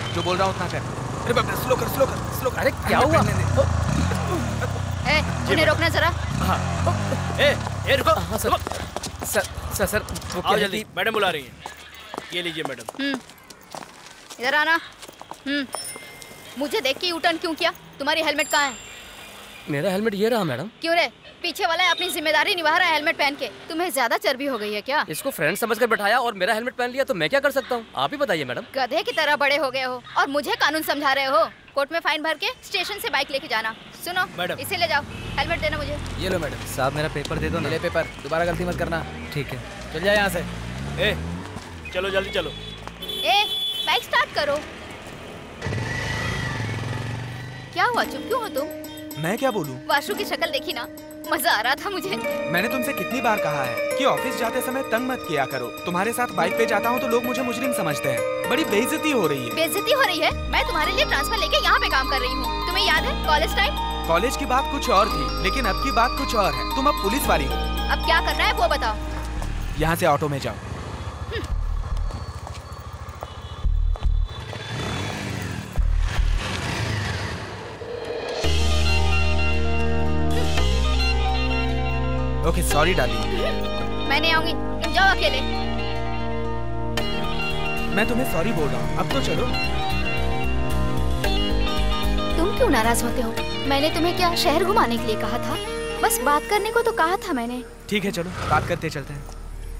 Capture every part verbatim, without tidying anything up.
जो बोल रहा हूँ उतना कर। अरे बाप रे, स्लो कर स्लो कर स्लो कर। अरे क्या हुआ? ए, उन्हें रोकना जरा। हाँ। ए, ए रुको। हाँ सर। सर सर सर वो आओ जल्दी, मैडम बुला रही हैं। ये लीजिए मैडम। हम्म, इधर आना। हम्म, मुझे देख के यू टर्न क्यों किया? तुम्हारी हेलमेट कहाँ है? मेरा हेलमेट ये रहा मैडम। क्यों रे? पीछे वाला है अपनी जिम्मेदारी निभा रहा है हेलमेट पहन के। तुम्हें ज्यादा चर्बी हो गई है क्या? इसको फ्रेंड समझकर बैठाया और मेरा हेलमेट पहन लिया तो मैं क्या कर सकता हूँ? आप ही बताइए मैडम। गधे की तरह बड़े हो गए हो और मुझे कानून समझा रहे हो। कोर्ट में फाइन भर के स्टेशन से बाइक लेके जाना। सुनो मैडम, इसे ले जाओ। हेलमेट देना मुझे। ये लो मैडम। साहब मेरा पेपर दे दो ना। ले पेपर, दोबारा गलती मत करना। ठीक है, चल जाए यहाँ से। ए, चलो जल्दी चलो। ए, बाइक स्टार्ट करो। क्या हुआ, चुप क्यों हो तुम? मैं क्या बोलूं? वाशु की शक्ल देखी ना, मजा आ रहा था मुझे। मैंने तुमसे कितनी बार कहा है कि ऑफिस जाते समय तंग मत किया करो। तुम्हारे साथ बाइक पे जाता हूँ तो लोग मुझे मुजरिम समझते हैं। बड़ी बेइज्जती हो रही है। बेइज्जती हो रही है? मैं तुम्हारे लिए ट्रांसफर लेके यहाँ पे काम कर रही हूँ। तुम्हें याद है कॉलेज टाइम? कॉलेज की बात कुछ और थी, लेकिन अब की बात कुछ और है। तुम अब पुलिस वाली हो। अब क्या करना है वो बताओ। यहाँ से ऑटो में जाओ। Okay sorry darling. मैं नहीं आऊंगी, तुम जाओ अकेले। मैं तुम्हें सॉरी बोल रहा हूँ, अब तो चलो। तुम क्यों नाराज होते हो? मैंने तुम्हें क्या शहर घुमाने के लिए कहा था? बस बात करने को तो कहा था मैंने। ठीक है चलो, बात करते चलते हैं।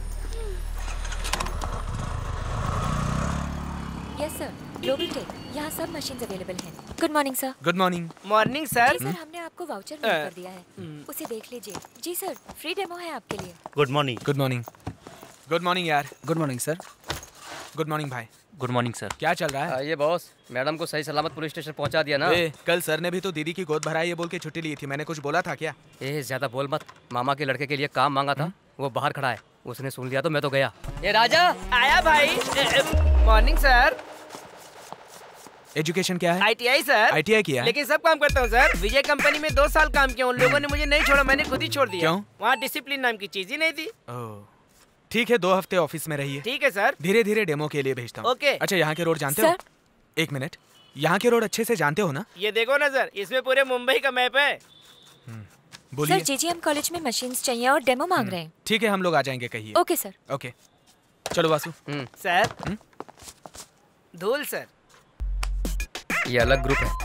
यस सर, ग्लोबल टेक, यहाँ सब मशीन्स अवेलेबल हैं। Good morning sir. Good morning. Morning sir. जी सर, हमने आपको वाउचर मेल कर दिया है, उसे देख लीजिए। जी सर, फ्री डेमो है आपके लिए। Good morning. Good morning. Good morning यार। Good morning sir. Good morning भाई। Good morning sir. क्या चल रहा है? ये बॉस, मैडम को सही सलामत पुलिस स्टेशन पहुंचा दिया ना। ए, कल सर ने भी तो दीदी की गोद भराई ये बोल के छुट्टी ली थी। मैंने कुछ बोला था क्या? ए, ज्यादा बोल मत। मामा के लड़के के लिए काम मांगा था, वो बाहर खड़ा है। उसने सुन लिया तो मैं तो गया। ये राजा आया भाई। Morning sir. एजुकेशन क्या है? I T I sir. I T I किया है? लेकिन सब काम करता हूँ सर। विजय कंपनी में दो साल काम किया। उन लोगों ने मुझे नहीं छोड़ा, मैंने खुद ही छोड़ दिया। क्यों? वहाँ डिसिप्लिन नाम की चीज ही नहीं थी। ओह, ठीक है, दो हफ्ते ऑफिस में रहिए। ठीक है सर। धीरे धीरे डेमो के लिए भेजता हूँ। ओके। अच्छा, यहाँ के रोड जानते हो? एक मिनट, यहाँ के रोड अच्छे से जानते हो ना? ये देखो ना सर, इसमें पूरे मुंबई का मैप है। बोलिए। Sir, J J M college में मशीन्स चाहिए और डेमो मांग रहे हैं। ठीक है, हम लोग आ जाएंगे, कहिए। Okay sir. ओके, चलो वासु। सर, धूल सर। ये अलग ग्रुप है।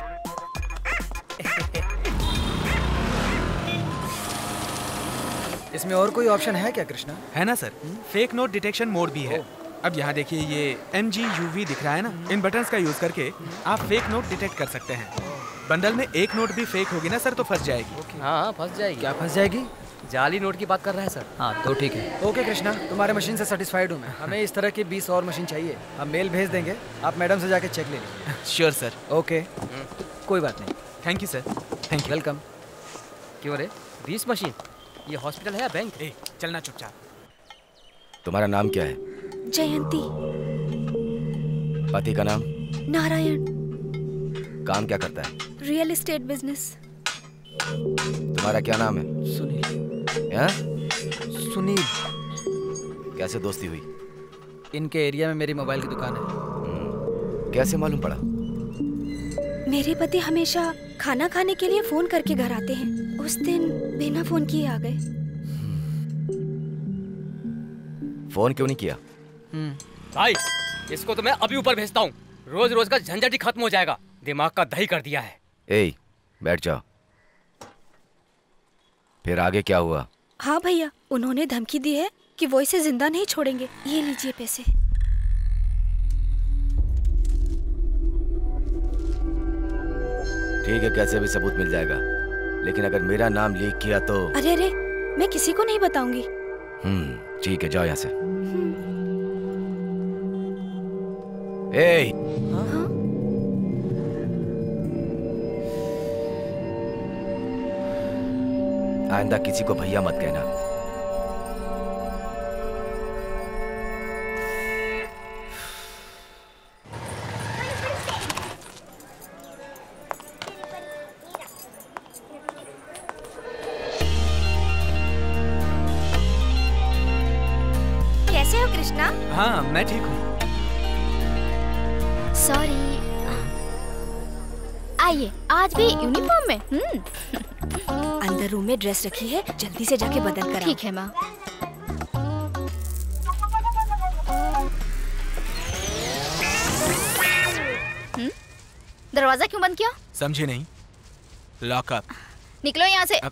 इसमें और कोई ऑप्शन है क्या कृष्णा? है ना sir, fake note detection mode भी है। अब यहाँ देखिए, ये एम जी यू वी दिख रहा है ना, इन बटन्स का यूज करके आप फेक नोट डिटेक्ट कर सकते हैं। बंडल में एक नोट भी फेक होगी ना सर तो फंस जाएगी। हाँ फंस जाएगी। क्या फंस जाएगी? जाली नोट की बात कर रहा है सर। हाँ तो ठीक है। ओके कृष्णा, तुम्हारे मशीन से सेटिस्फाइड हूँ मैं। हमें इस तरह की बीस और मशीन चाहिए। हम मेल भेज देंगे, आप मैडम से जाके चेक ले लीजिए। Sure sir. ओके, कोई बात नहीं। Thank you sir. Thank you. Welcome. क्यों रे, बीस मशीन? ये हॉस्पिटल है या बैंक? ए, चलना चुपचाप। तुम्हारा नाम क्या है? जयंती। पति का नाम? नारायण। काम क्या करता है? Real estate business. तुम्हारा क्या नाम है? सुनील। या? सुनील। कैसे दोस्ती हुई? इनके एरिया में मेरी मोबाइल की दुकान है। कैसे मालूम पड़ा? मेरे पति हमेशा खाना खाने के लिए फोन करके घर आते हैं। उस दिन बिना फोन किए आ गए। फोन क्यों नहीं किया? भाई, इसको तो मैं अभी ऊपर भेजता हूँ। रोज रोज का झंझट ही खत्म हो जाएगा। दिमाग का दही कर दिया है। ए, बैठ जाओ। फिर आगे क्या हुआ? हाँ भैया, उन्होंने धमकी दी है कि वो इसे जिंदा नहीं छोड़ेंगे। ये लीजिए पैसे। ठीक है, कैसे भी सबूत मिल जाएगा, लेकिन अगर मेरा नाम लीक किया तो। अरे अरे, मैं किसी को नहीं बताऊंगी। हम्म, ठीक है, जाओ यहाँ से। ए, हाँ? आइंदा किसी को भैया मत कहना। कैसे हो कृष्णा? हाँ, मैं ठीक हूँ। सॉरी, आइए, आज भी यूनिफॉर्म में। हम्म। अंदर रूम में ड्रेस रखी है, जल्दी से जाके बदल कर। ठीक है माँ। हम्म? दरवाजा क्यों बंद किया? समझी नहीं। लॉकअप। निकलो यहाँ से।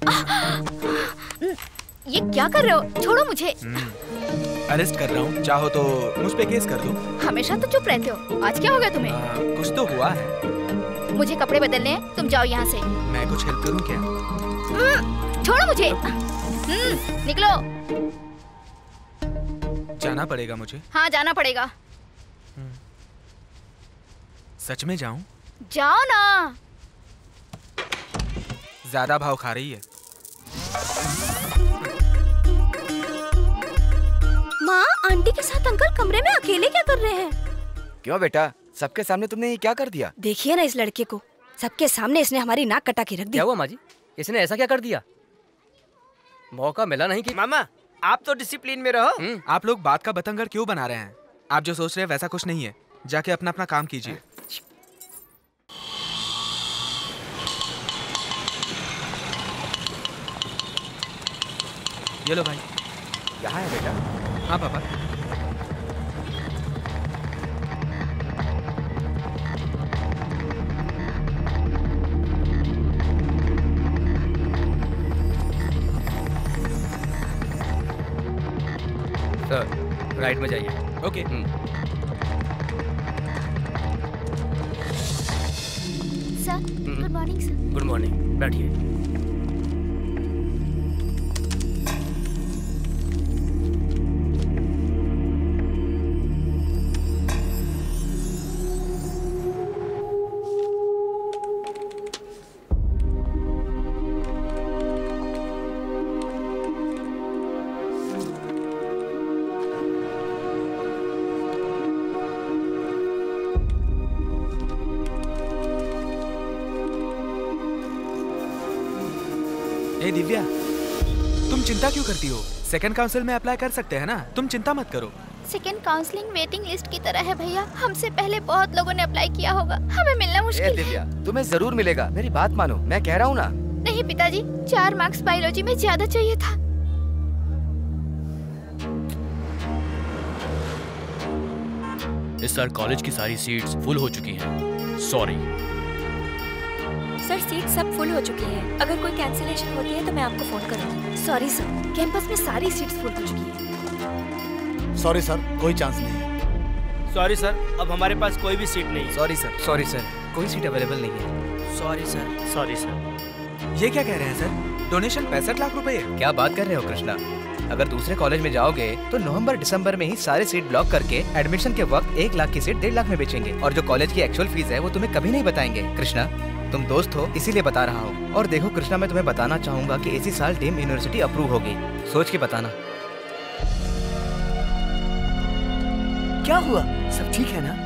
ये क्या कर रहे हो? छोड़ो मुझे। अरेस्ट कर रहा हूँ, चाहो तो मुझ पे केस कर दो। हमेशा तो चुप रहते हो, आज क्या हो गया तुम्हें? आ, कुछ तो हुआ है। मुझे कपड़े बदलने हैं, तुम जाओ यहाँ से। मैं कुछ हेल्प करूँ क्या? छोड़ो मुझे। निकलो। जाना पड़ेगा मुझे। हाँ जाना पड़ेगा। सच में जाऊं? जाओ ना। ज्यादा भाव खा रही है। माँ, आंटी के साथ अंकल कमरे में अकेले क्या कर रहे हैं? क्यों बेटा, सबके सामने तुमने ये क्या कर दिया? देखिए ना इस लड़के को, सबके सामने इसने हमारी नाक कटा के रख दी। क्या हुआ माँ जी? इसने ऐसा क्या कर दिया? मौका मिला नहीं कि मामा, आप तो डिसिप्लिन में रहो। आप लोग बात का बतंगड़ क्यों बना रहे हैं? आप जो सोच रहे हैं वैसा कुछ नहीं है। जाके अपना अपना काम कीजिए। ये लो भाई। यहाँ है बेटा। हाँ पापा। सर, राइट में जाइए। Okay. Sir, good morning sir. Good morning, बैठिए। ए दिव्या, तुम चिंता क्यों करती हो? सेकंड काउंसिल में अप्लाई कर सकते हैं ना, तुम चिंता मत करो। सेकंड काउंसलिंग वेटिंग लिस्ट की तरह है भैया, हमसे पहले बहुत लोगों ने अप्लाई किया होगा, हमें मिलना मुश्किल है। दिव्या, तुम्हें जरूर मिलेगा, मेरी बात मानो, मैं कह रहा हूँ ना। नहीं पिताजी, चार मार्क्स बायोलॉजी में ज्यादा चाहिए था। इस साल कॉलेज की सारी सीट्स फुल हो चुकी हैं। सॉरी सर, सीट सब फुल हो चुकी है। अगर कोई कैंसिलेशन होती है तो मैं आपको फोन करूंगी। सॉरी सर, कैंपस में सारी सीट्स फुल हो चुकी है। सॉरी सर, कोई चांस नहीं है। सॉरी सर, अब हमारे पास कोई भी सीट नहीं है। Sorry sir. सॉरी सर, कोई सीट अवेलेबल नहीं है। Sorry sir. Sorry sir. ये क्या कह रहे हैं सर? डोनेशन पैंसठ लाख रुपए है। क्या बात कर रहे हो कृष्णा? अगर दूसरे कॉलेज में जाओगे तो नवंबर दिसंबर में ही सारे सीट ब्लॉक करके एडमिशन के वक्त एक लाख की सीट डेढ़ लाख में बेचेंगे, और जो कॉलेज की एक्चुअल फीस है वो तुम्हें कभी नहीं बताएंगे। कृष्णा, तुम दोस्त हो इसीलिए बता रहा हूँ। और देखो कृष्णा, मैं तुम्हें बताना चाहूंगा कि इसी साल डीम यूनिवर्सिटी अप्रूव होगी। सोच के बताना। क्या हुआ? सब ठीक है ना?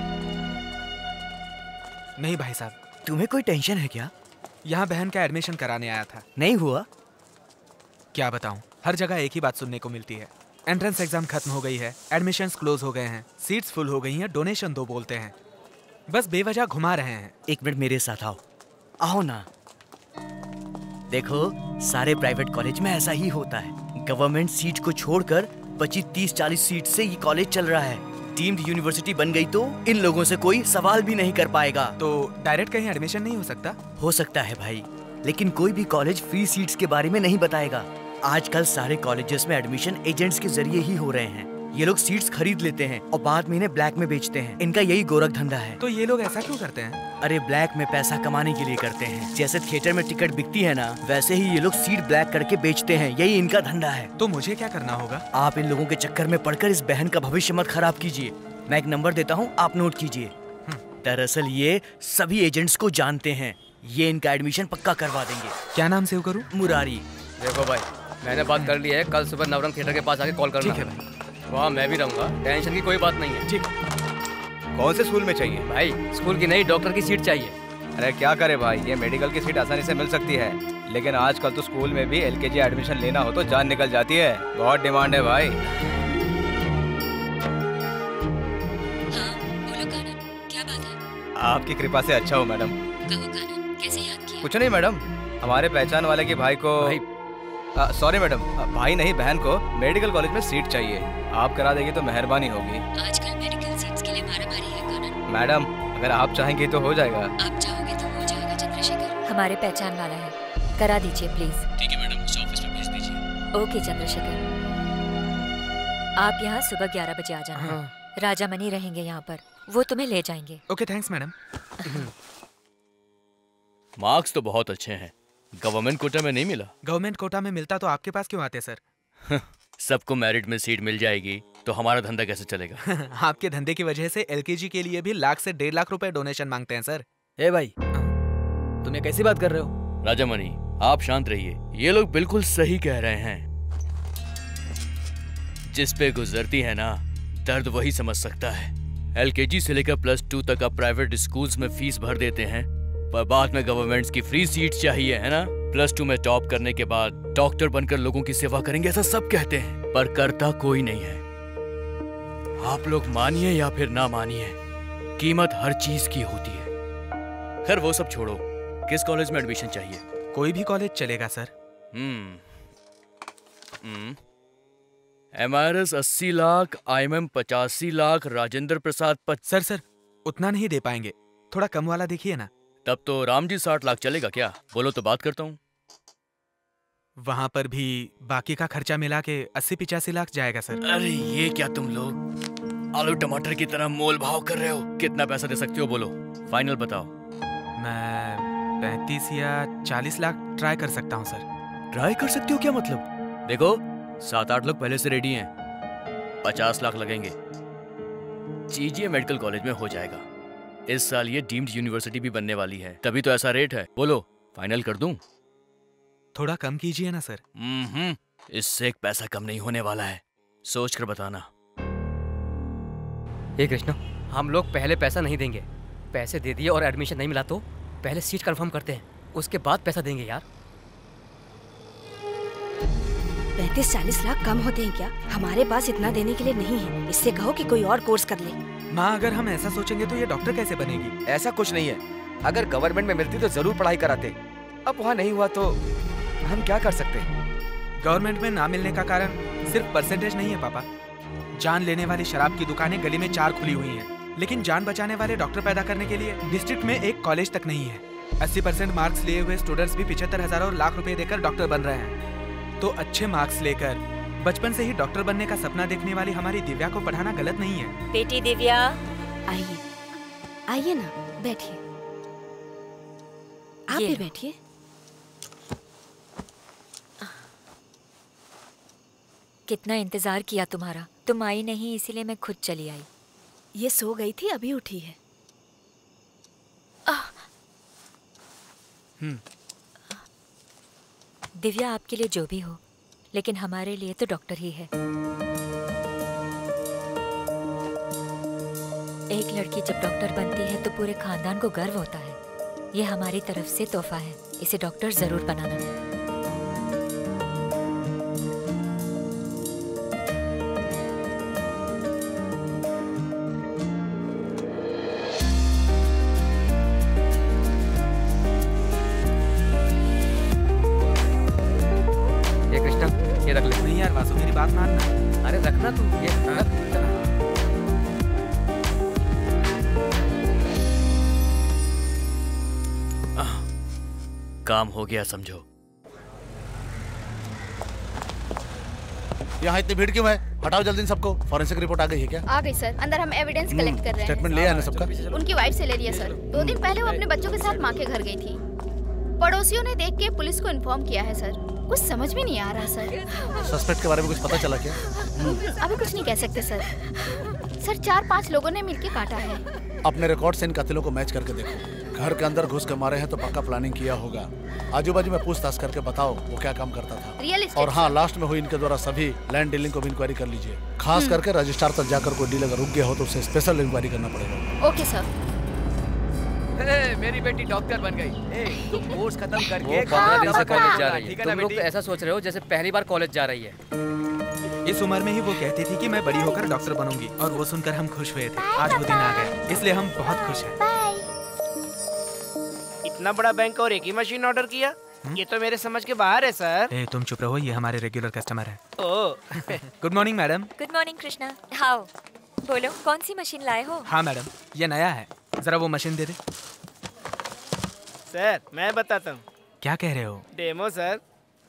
नहीं भाई साहब। तुम्हें कोई टेंशन है क्या? यहाँ बहन का एडमिशन कराने आया था। नहीं हुआ? क्या बताऊँ, हर जगह एक ही बात सुनने को मिलती है। एंट्रेंस एग्जाम खत्म हो गई है, एडमिशंस क्लोज हो गए हैं, सीट्स फुल हो गई हैं, डोनेशन दो बोलते हैं, बस बेवजह घुमा रहे हैं। एक मिनट मेरे साथ आओ। आओ ना। देखो, सारे प्राइवेट कॉलेज में ऐसा ही होता है। गवर्नमेंट सीट को छोड़कर बची तीस चालीस सीट से ये कॉलेज चल रहा है। डीम्ड यूनिवर्सिटी बन गई तो इन लोगों से कोई सवाल भी नहीं कर पाएगा। तो डायरेक्ट कहीं एडमिशन नहीं हो सकता? हो सकता है भाई, लेकिन कोई भी कॉलेज फ्री सीट्स के बारे में नहीं बताएगा। आजकल सारे कॉलेजेस में एडमिशन एजेंट्स के जरिए ही हो रहे हैं। ये लोग सीट्स खरीद लेते हैं और बाद में इन्हें ब्लैक में बेचते हैं। इनका यही गोरख धंधा है। तो ये लोग ऐसा क्यों करते हैं? अरे ब्लैक में पैसा कमाने के लिए करते हैं। जैसे थिएटर में टिकट बिकती है ना, वैसे ही ये लोग सीट ब्लैक करके बेचते हैं। यही इनका धंधा है। तो मुझे क्या करना होगा? आप इन लोगों के चक्कर में पड़कर इस बहन का भविष्य मत खराब कीजिए। मैं एक नंबर देता हूँ, आप नोट कीजिए। दरअसल ये सभी एजेंट्स को जानते हैं। ये इनका एडमिशन पक्का करवा देंगे। क्या नाम सेव करूँ? मुरारी। देखो भाई, मैंने बात कर ली है, कल सुबह नवरंग थिएटर के पास आके कॉल करना। ठीक है भाई। वहाँ मैं भी रहूँगा, टेंशन की कोई बात नहीं है। ठीक। कौन से स्कूल में चाहिए? भाई स्कूल की नहीं, डॉक्टर की सीट चाहिए। अरे क्या करे भाई, ये मेडिकल की सीट आसानी से मिल सकती है, लेकिन आजकल तो स्कूल में भी एलकेजी एडमिशन लेना हो तो जान निकल जाती है। बहुत डिमांड है भाई। हाँ, बोलो कानन, क्या बात है? आपकी कृपा से अच्छा हो मैडम। कहो कानन। कैसे याद किया? कुछ नहीं मैडम, हमारे पहचान वाले के भाई को भाई सॉरी मैडम, भाई नहीं बहन को मेडिकल कॉलेज में सीट चाहिए। आप करा देगी तो मेहरबानी होगी। आजकल मेडिकल सीट्स के लिए मारामारी है कानून। मैडम अगर आप चाहेंगी तो हो जाएगा। आप चाहोगे तो हो जाएगा चंद्रशेखर। हमारे पहचान वाला है, करा दीजिए प्लीज। ठीक है मैडम, उसे ऑफिस में भेज दीजिए। ओके चंद्रशेखर, आप यहाँ सुबह ग्यारह बजे आ जाना। हाँ। राजा मनी रहेंगे यहाँ पर, वो तुम्हें ले जाएंगे। Okay thanks madam. मार्क्स तो बहुत अच्छे हैं, गवर्नमेंट कोटा में नहीं मिला। गवर्नमेंट कोटा में मिलता तो आपके पास क्यों आते सर? सबको मेरिट में सीट मिल जाएगी तो हमारा धंधा कैसे चलेगा? आपके धंधे की वजह से एलकेजी के लिए भी लाख से डेढ़ लाख रुपए डोनेशन मांगते हैं सर। ए भाई, तुम ये कैसी बात कर रहे हो? राजा मनी आप शांत रहिए, ये लोग बिल्कुल सही कह रहे हैं। जिस पे गुजरती है ना, दर्द वही समझ सकता है। एलकेजी से लेकर प्लस टू तक आप प्राइवेट स्कूल्स में फीस भर देते हैं, पर बाद में गवर्नमेंट्स की फ्री सीट चाहिए, है ना? प्लस टू में टॉप करने के बाद डॉक्टर बनकर लोगों की सेवा करेंगे, ऐसा सब कहते हैं, पर करता कोई नहीं है। आप लोग मानिए या फिर ना मानिए, कीमत हर चीज की होती है। खैर वो सब छोड़ो, किस कॉलेज में एडमिशन चाहिए? कोई भी कॉलेज चलेगा सर। हम्म हम्म एमआरएस अस्सी लाख, आईएमएम पचासी लाख, राजेंद्र प्रसाद पच... सर सर उतना नहीं दे पाएंगे, थोड़ा कम वाला देखिए ना। तब तो रामजी साठ लाख चलेगा क्या? बोलो तो बात करता हूँ। वहाँ पर भी बाकी का खर्चा मिला के अस्सी पिचासी लाख जाएगा सर। अरे ये क्या तुम लोग आलू टमाटर की तरह मोल भाव कर रहे हो? कितना पैसा दे सकते हो बोलो, फाइनल बताओ। मैं पैंतीस या चालीस लाख ट्राई कर सकता हूँ सर। ट्राई कर सकते हो क्या मतलब? देखो सात आठ लोग पहले से रेडी हैं, पचास लाख लगेंगे। जीजीए मेडिकल कॉलेज में हो जाएगा। इस साल ये डीम्ड यूनिवर्सिटी भी बनने वाली है, तभी तो ऐसा रेट है। बोलो फाइनल कर दूं? थोड़ा कम कीजिए ना सर। हम्म इससे एक पैसा कम नहीं होने वाला है, सोच कर बताना। ये कृष्णा, हम लोग पहले पैसा नहीं देंगे। पैसे दे दिए और एडमिशन नहीं मिला तो पहले सीट कंफर्म करते हैं, उसके बाद पैसा देंगे यार। पैंतीस चालीस लाख कम होते हैं क्या? हमारे पास इतना देने के लिए नहीं है। इससे कहो कि कोई और कोर्स कर ले। माँ अगर हम ऐसा सोचेंगे तो ये डॉक्टर कैसे बनेगी? ऐसा कुछ नहीं है, अगर गवर्नमेंट में मिलती तो जरूर पढ़ाई कराते। अब वहाँ नहीं हुआ तो हम क्या कर सकते हैं? गवर्नमेंट में ना मिलने का कारण सिर्फ परसेंटेज नहीं है पापा। जान लेने वाली शराब की दुकानें गली में चार खुली हुई हैं, लेकिन जान बचाने वाले डॉक्टर पैदा करने के लिए डिस्ट्रिक्ट में एक कॉलेज तक नहीं है। अस्सी परसेंट मार्क्स लिए हुए स्टूडेंट्स भी पिछहत्तर हजार और लाख रुपए देकर डॉक्टर बन रहे हैं। तो अच्छे मार्क्स लेकर बचपन से ही डॉक्टर बनने का सपना देखने वाली हमारी दिव्या को पढ़ाना गलत नहीं है। बेटी दिव्या, आइए आइए ना, बैठिए। आप भी बैठिए। कितना इंतजार किया तुम्हारा, तुम आई नहीं इसीलिए मैं खुद चली आई। ये सो गई थी, अभी उठी है। हम्म दिव्या आपके लिए जो भी हो, लेकिन हमारे लिए तो डॉक्टर ही है। एक लड़की जब डॉक्टर बनती है तो पूरे खानदान को गर्व होता है। ये हमारी तरफ से तोहफा है, इसे डॉक्टर जरूर बनाना। ये रख ले। नहीं यार वासु, मेरी बात मानना। अरे रखना तू ये रख। काम हो गया समझो। यहाँ इतनी भीड़ क्यों है? हटाओ जल्दी सबको। फॉरेंसिक रिपोर्ट आ गई है क्या? आ गई सर, अंदर हम एविडेंस कलेक्ट कर रहे हैं। स्टेटमेंट ले आना सबका। उनकी वाइफ से ले लिया सर। दो दिन पहले वो अपने बच्चों के साथ माँ के घर गई थी। पड़ोसियों ने देख के पुलिस को इन्फॉर्म किया है सर। कुछ समझ में नहीं आ रहा सर। सस्पेक्ट के बारे में कुछ पता चला क्या? अभी कुछ नहीं कह सकते सर। सर चार पांच लोगों ने मिलके काटा है। अपने रिकॉर्ड से इन कत्लों को मैच करके देखो। घर के अंदर घुस के मारे हैं तो पक्का प्लानिंग किया होगा। आजू बाजू में पूछताछ करके बताओ वो क्या काम करता था। Real estate. और हाँ, लास्ट में हुई इनके द्वारा सभी लैंड डीलिंग को भी इंक्वायरी कर लीजिए। खास करके रजिस्ट्रार तक जाकर कोई डील अगर रुक गया हो तो उसे स्पेशल इंक्वायरी करना पड़ेगा। Okay sir. ए, मेरी बेटी डॉक्टर बन गई। ए, तुम कोर्स खत्म करके पंद्रह दिन से कॉलेज जा रही है। तुम लोग तो ऐसा सोच रहे हो जैसे पहली बार कॉलेज जा रही है। इस उम्र में ही वो कहती थी कि मैं बड़ी होकर डॉक्टर बनूंगी, और वो सुनकर हम खुश हुए थे। आज वो दिन आ गया, इसलिए हम बहुत खुश हैं। इतना बड़ा बैंक और एक ही मशीन ऑर्डर किया? ये तो मेरे समझ के बाहर है सर। ए, तुम चुप रहो, ये हमारे रेगुलर कस्टमर है। Oh good morning madam. Good morning Krishna. How बोलो, कौन सी मशीन लाए हो? हाँ मैडम, ये नया है, जरा वो मशीन दे दे। सर मैं बताता हूँ। क्या कह रहे हो? Demo sir.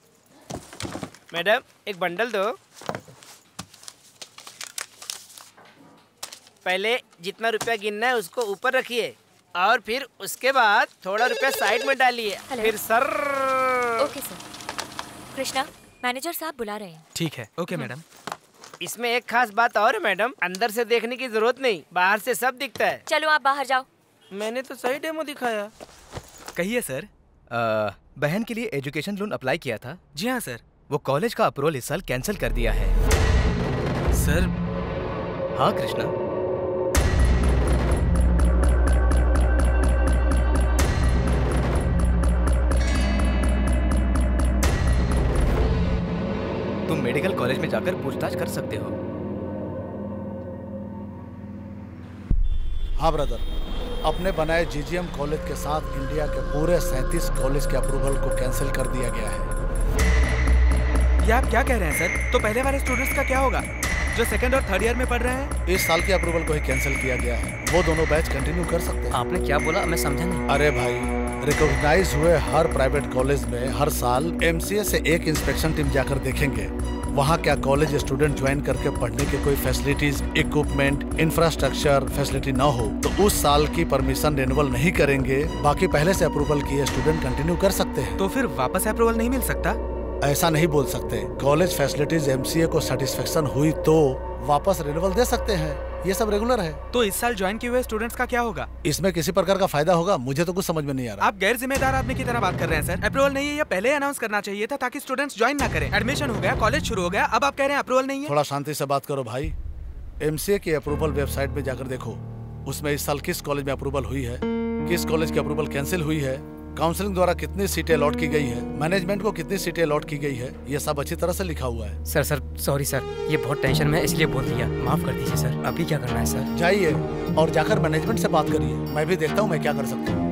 मैडम एक बंडल दो। पहले जितना रुपया गिनना है उसको ऊपर रखिए और फिर उसके बाद थोड़ा रुपया साइड में डालिए। फिर sir. Okay sir. Krishna, manager साहब बुला रहे हैं। ठीक है, ओके मैडम। इसमें एक खास बात और है मैडम, अंदर से देखने की जरूरत नहीं, बाहर से सब दिखता है। चलो आप बाहर जाओ। मैंने तो सही डेमो दिखाया। कहिए सर। आ, बहन के लिए एजुकेशन लोन अप्लाई किया था। जी हाँ सर। वो कॉलेज का अप्रूवल इस साल कैंसिल कर दिया है। सर। हाँ कृष्णा। तुम मेडिकल कॉलेज में जाकर पूछताछ कर सकते हो। हाँ ब्रदर, अपने बनाए जीजीएम कॉलेज के साथ इंडिया के पूरे सैंतीस कॉलेज के अप्रूवल को कैंसिल कर दिया गया है। ये आप क्या कह रहे हैं सर? तो पहले वाले स्टूडेंट्स का क्या होगा जो सेकंड और थर्ड ईयर में पढ़ रहे हैं? इस साल के अप्रूवल को ही कैंसिल किया गया है। वो दोनों बैच कंटिन्यू कर सकते हैं। आपने क्या बोला, मैं समझा नहीं। अरे भाई, रिकॉग्नाइज हुए हर प्राइवेट कॉलेज में हर साल एमसीए से एक इंस्पेक्शन टीम जाकर देखेंगे वहाँ क्या कॉलेज स्टूडेंट ज्वाइन करके पढ़ने के कोई फैसिलिटीज, इक्विपमेंट, इंफ्रास्ट्रक्चर फैसिलिटी न हो तो उस साल की परमिशन रिन्यूअल नहीं करेंगे। बाकी पहले से अप्रूवल किए स्टूडेंट कंटिन्यू कर सकते हैं। तो फिर वापस अप्रूवल नहीं मिल सकता? ऐसा नहीं बोल सकते। कॉलेज फैसिलिटीज एमसीए को सेटिस्फेक्शन हुई तो वापस रिन्यूअल दे सकते हैं, ये सब रेगुलर है। तो इस साल ज्वाइन किए हुए स्टूडेंट्स का क्या होगा? इसमें किसी प्रकार का फायदा होगा? मुझे तो कुछ समझ में नहीं आ रहा। आप गैर जिम्मेदार आदमी की तरह बात कर रहे हैं सर। अप्रूवल नहीं है, या पहले अनाउंस करना चाहिए था ताकि स्टूडेंट्स ज्वाइन ना करें। एडमिशन हो गया, कॉलेज शुरू हो गया, अब आप कह रहे हैं अप्रूवल नहीं है। थोड़ा शांति से बात करो भाई। एमसीए की अप्रूवल वेबसाइट पे जाकर देखो, उसमें इस साल किस कॉलेज में अप्रूवल हुई है, किस कॉलेज की अप्रूवल कैंसिल हुई है, काउंसलिंग द्वारा कितनी सीटें अलॉट की गई है, मैनेजमेंट को कितनी सीटें अलॉट की गई है, ये सब अच्छी तरह से लिखा हुआ है। सर सर सॉरी सर, ये बहुत टेंशन में इसलिए बोल दिया, माफ कर दीजिए सर। अभी क्या करना है सर? जाइए और जाकर मैनेजमेंट से बात करिए, मैं भी देखता हूँ मैं क्या कर सकता हूँ।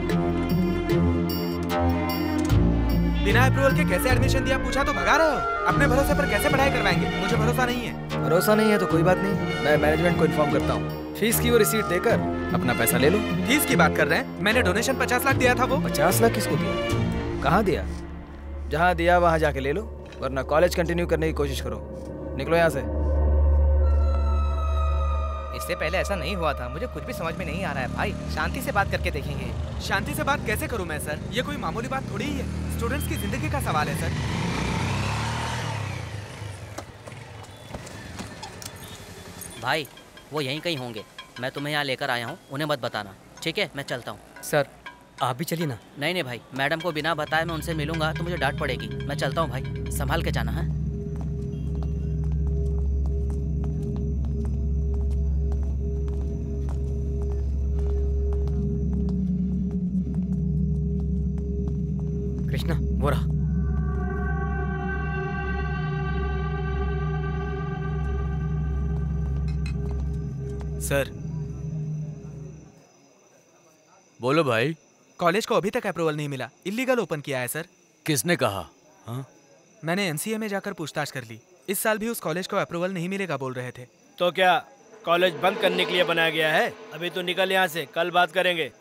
बिना अप्रूवल के कैसे एडमिशन दिया पूछा तो भगा रहे हो? अपने भरोसे पर कैसे पढ़ाई करवाएंगे? मुझे भरोसा नहीं है। भरोसा नहीं है तो कोई बात नहीं, मैं मैनेजमेंट को इन्फॉर्म करता हूँ। फीस की वो रिसीट देकर अपना पैसा ले लो। फीस की बात कर रहे हैं? मैंने डोनेशन पचास लाख दिया था। वो पचास लाख किसको दिया? कहाँ दिया? जहाँ दिया वहाँ जाके ले लो, वरना कॉलेज कंटिन्यू करने की कोशिश करो। निकलो यहाँ से। इससे पहले ऐसा नहीं हुआ था। मुझे कुछ भी समझ में नहीं आ रहा है भाई। शांति से बात करके देखेंगे। शांति से बात कैसे करूं मैं सर? ये कोई मामूली बात थोड़ी ही है, स्टूडेंट्स की जिंदगी का सवाल है सर। भाई वो यहीं कहीं होंगे, मैं तुम्हें यहाँ लेकर आया हूँ, उन्हें मत बताना, ठीक है? मैं चलता हूँ। सर आप भी चलिए ना। नहीं नहीं भाई, मैडम को बिना बताए मैं उनसे मिलूंगा तो मुझे डांट पड़ेगी। मैं चलता हूँ भाई, संभाल के जाना है। कृष्णा वो रहा। सर बोलो भाई। कॉलेज को अभी तक अप्रूवल नहीं मिला, इलीगल ओपन किया है सर। किसने कहा? हाँ? मैंने एमसीए में जाकर पूछताछ कर ली, इस साल भी उस कॉलेज को अप्रूवल नहीं मिलेगा बोल रहे थे। तो क्या कॉलेज बंद करने के लिए बनाया गया है? अभी तो निकल यहाँ से, कल बात करेंगे।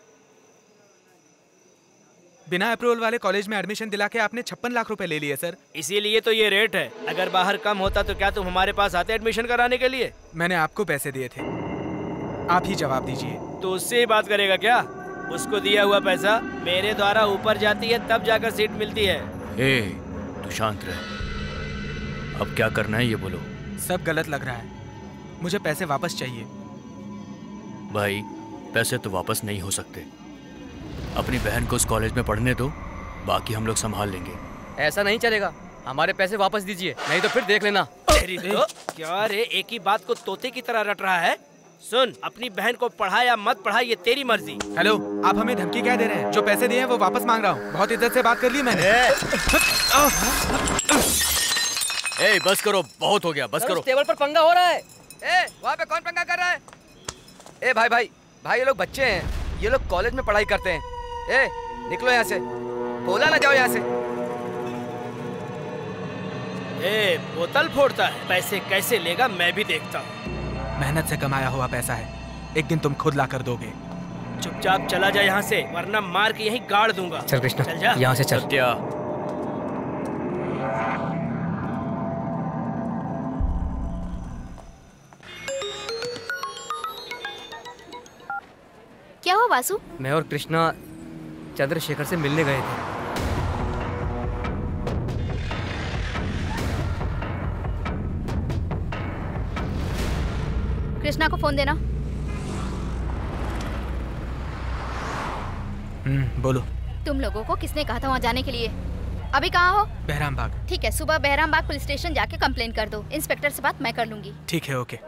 बिना अप्रूवल वाले कॉलेज में एडमिशन दिला के आपने छप्पन लाख रुपए ले लिए सर। इसीलिए तो ये रेट है। अगर बाहर कम होता तो क्या तुम हमारे पास आते एडमिशन कराने के लिए? मैंने आपको पैसे दिए थे, आप ही जवाब दीजिए। तो उससे ही बात करेगा क्या? उसको दिया हुआ पैसा मेरे द्वारा ऊपर जाती है तब जाकर सीट मिलती है। ए, तू शांत रह। अब क्या करना है ये बोलो। सब गलत लग रहा है, मुझे पैसे वापस चाहिए। भाई पैसे तो वापस नहीं हो सकते। अपनी बहन को उस कॉलेज में पढ़ने दो, बाकी हम लोग संभाल लेंगे। ऐसा नहीं चलेगा, हमारे पैसे वापस दीजिए, नहीं तो फिर देख लेना। तेरी तो क्या रे, एक ही बात को तोते की तरह रट रहा है। सुन, अपनी बहन को पढ़ा या मत पढ़ा ये तेरी मर्जी। हेलो, आप हमें धमकी क्या दे रहे हैं? जो पैसे दिए हैं वो वापस मांग रहा हूँ। बहुत इज्जत से बात कर ली मैंने। ए, बस करो, बहुत हो गया, बस करो। टेबल पर पंगा हो रहा है। ए, वहाँ पे कौन पंगा कर रहा है? ए भाई भाई भाई, ये लोग बच्चे हैं, ये लोग कॉलेज में पढ़ाई करते हैं। ए, निकलो यहाँ से, बोला ना जाओ यहाँ से। ए, बोतल फोड़ता है, पैसे कैसे लेगा मैं भी देखता हूँ। मेहनत से कमाया हुआ पैसा है, एक दिन तुम खुद ला कर दोगे। चुपचाप चला जा यहाँ से, वरना मार के यहीं गाड़ दूंगा। चल कृष्णा, चल जा यहाँ से चल। क्या क्या हुआ वासु? मैं और कृष्णा चंद्रशेखर से मिलने गए थे। कृष्णा को फोन देना। हम्म, बोलो। तुम लोगों को किसने कहा था वहाँ जाने के लिए? अभी कहाँ हो? बहराम बाग। ठीक है, सुबह बहराम बाग पुलिस स्टेशन जाके कंप्लेन कर दो। इंस्पेक्टर से बात मैं कर लूंगी। ठीक है, ओके।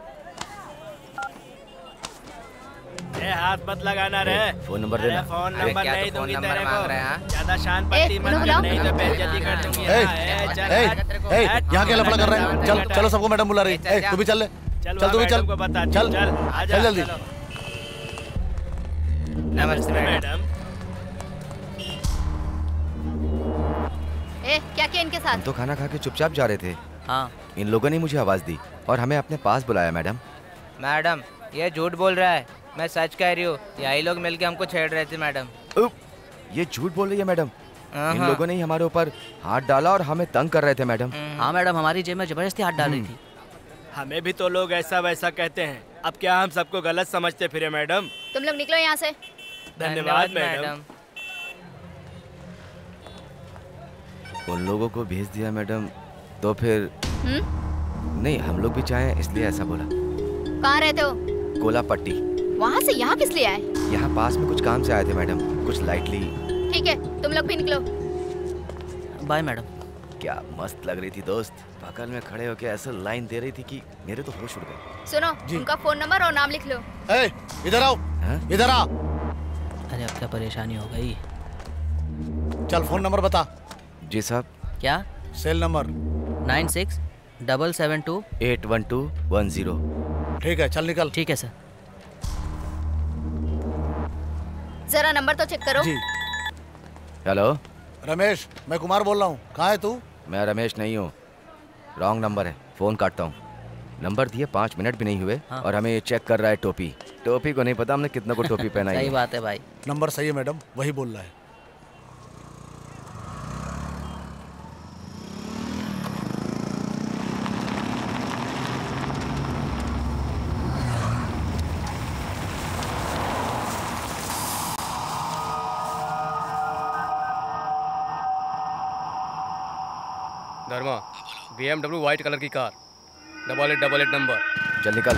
ए, हाथ मत लगाना रे। फोन नंबर देना। फोन नंबर नहीं तो दूंगी फोन तेरे नंबर मांग रहे हैं? को। ज्यादा शान पट्टी मत कर, नहीं तो बेइज्जती कर दूंगी। ए, हाँ, चल, ए, हट। ए, यहाँ क्या लफड़ा कर रहे हैं? चल, चलो, सबको मैडम बुला रही है। ए, तू भी चल ले। चल, चल, तू भी चल। मैडम को बता, चल, चल, आजा, चल जल्दी। चलो। नमस्ते मैडम। ए, क्या किया इनके साथ? हम तो खाना खा के चुपचाप जा रहे थे। हाँ। इन लोगों ने मुझे आवाज दी और हमें अपने पास बुलाया। मैडम मैडम ये झूठ बोल रहा है, मैं सच कह रही हूँ। यही लोग मिलके हमको छेड़ रहे थे मैडम। ये झूठ बोल रही है मैडम। इन लोगों ने ही हमारे ऊपर हाथ डाला और हमें तंग कर रहे थे मैडम। हाँ मैडम, हमारी जेब में जबरदस्ती हाथ डाल रही थी। हमें भी तो लोग ऐसा वैसा कहते हैं, अब क्या हम सबको गलत समझते फिरे मैडम? तुम लोग निकलो यहाँ से। धन्यवाद मैडम। उन लोगों को भेज दिया मैडम, तो फिर हम्म? नहीं, हम लोग भी चाहें इसलिए ऐसा बोला। कहाँ रहते हो? कोला पट्टी। वहाँ से यहाँ किस लिए आए? यहाँ पास में कुछ काम से आए थे मैडम, कुछ लाइटली। ठीक है, तुम लोग भी निकलो। Bye madam. क्या मस्त लग रही थी दोस्त, बगल में खड़े होके ऐसा लाइन दे रही थी कि मेरे तो होश उड़ गए। सुनो, उनका फोन नंबर और नाम लिख लो। ए, इधर आओ, इधर आ। अरे अब क्या परेशानी हो गई? चल फोन नंबर बता। जी साहब। क्या? Cell number nine six double seven two eight one two one zero. ठीक है, चल निकल। ठीक है सर। जरा नंबर तो चेक करो। जी। हेलो रमेश, मैं कुमार बोल रहा हूँ। कहाँ है तू? मैं रमेश नहीं हूँ, रॉन्ग नंबर है, फोन काटता हूँ। नंबर दिए पाँच मिनट भी नहीं हुए। हाँ। और हमें ये चेक कर रहा है टोपी। टोपी को नहीं पता हमने कितना को टोपी पहनाई है। सही बात है भाई। नंबर सही है मैडम, वही बोल रहा है। Dharma, B M W white colour की कार, double eight double eight number. चल निकल।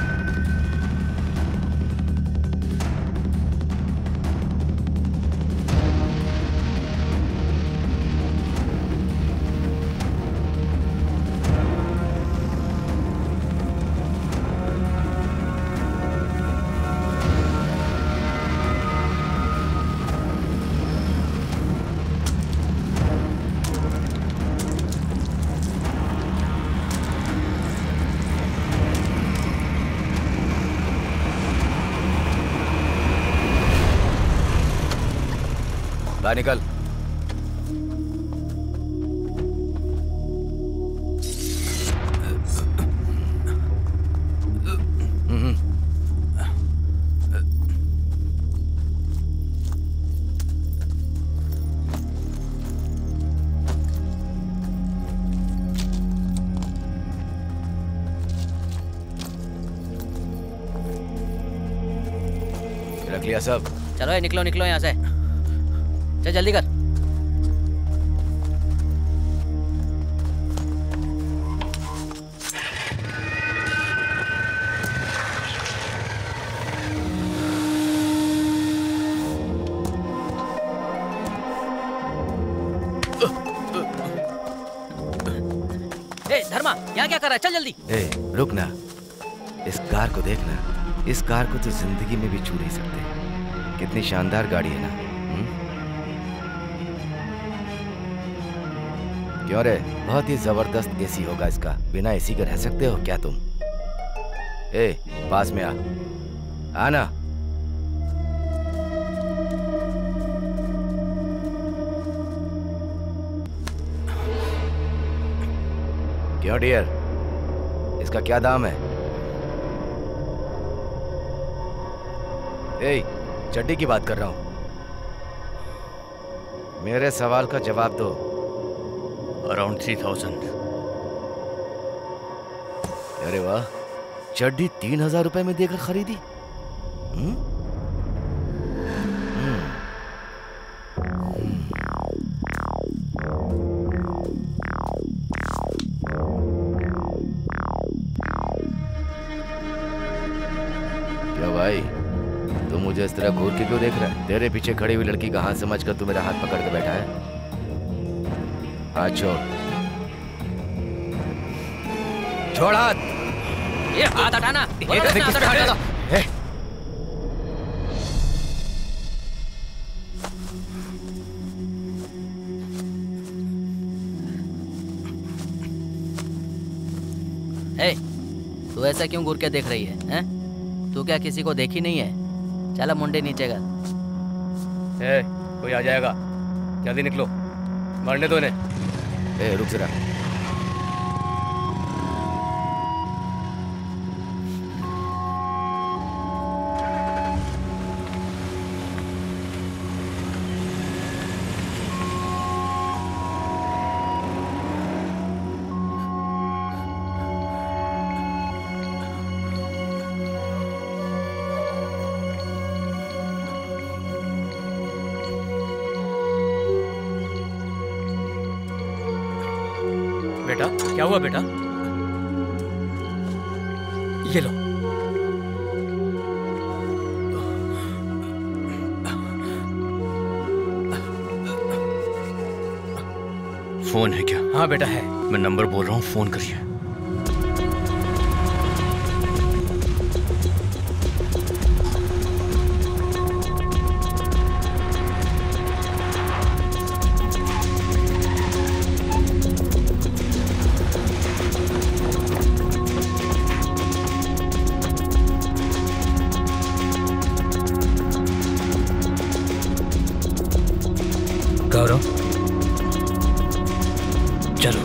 बाहर निकल। रख लिया सब। चलो ये निकलो निकलो यहाँ से, चल जल्दी कर। ए धर्मा, यहाँ क्या कर रहा है? चल जल्दी। ए रुक ना, इस कार को देखना। इस कार को तो जिंदगी में भी छू नहीं सकते। कितनी शानदार गाड़ी है ना। हुँ? क्यों रे, बहुत ही जबरदस्त एसी होगा इसका। बिना एसी के रह सकते हो क्या तुम? ए पास में आ, आना। क्यों डियर, इसका क्या दाम है? ए, चड्डी की बात कर रहा हूं। मेरे सवाल का जवाब दो। Around three thousand. अरे वाह, चड्डी तीन हजार रुपए में देकर खरीदी। हुँ? क्या भाई, तू मुझे इस तरह घूर के क्यों देख रहा है? तेरे पीछे खड़ी हुई लड़की का हाथ समझकर तू मेरा हाथ पकड़ के बैठा है। हाथ छोड़। छोड़ हाथ। ये हाथ हटाना। बोलो एक ना, हाथ हटा दो। ए, तू ऐसा क्यों घूर के देख रही है, हैं? तू क्या किसी को देखी नहीं है? चला मुंडे नीचे का। ए, कोई आ जाएगा, जल्दी निकलो, मरने दो इन्हें। ए, रुक जरा। बेटा, क्या हुआ बेटा? ये लो। फोन है क्या? हाँ बेटा है। मैं नंबर बोल रहा हूँ, फोन करिए। गौरव, चलो।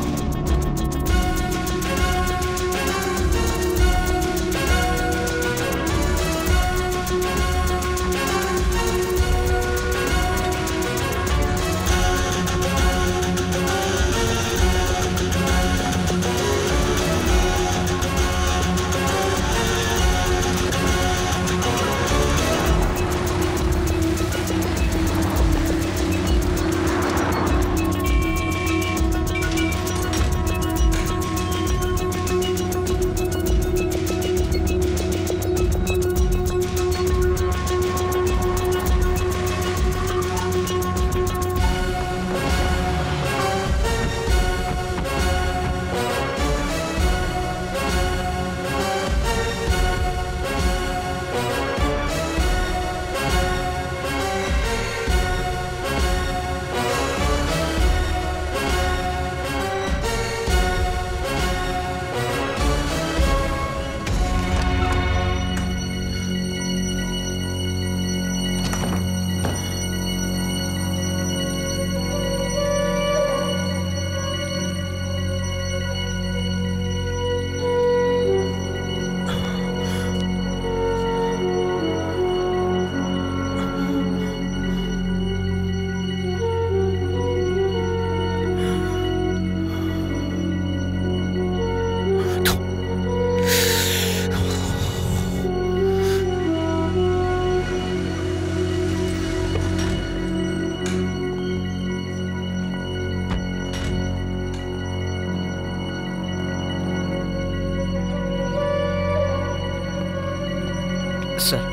Sir,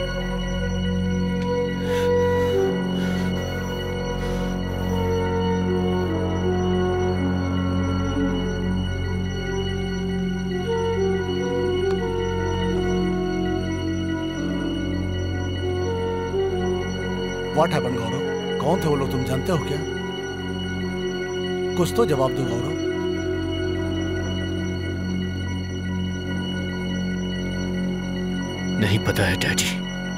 what happened Gaurav? कौन थे वो लोग, तुम जानते हो क्या? कुछ तो जवाब दो गौरव। नहीं पता है डैडी।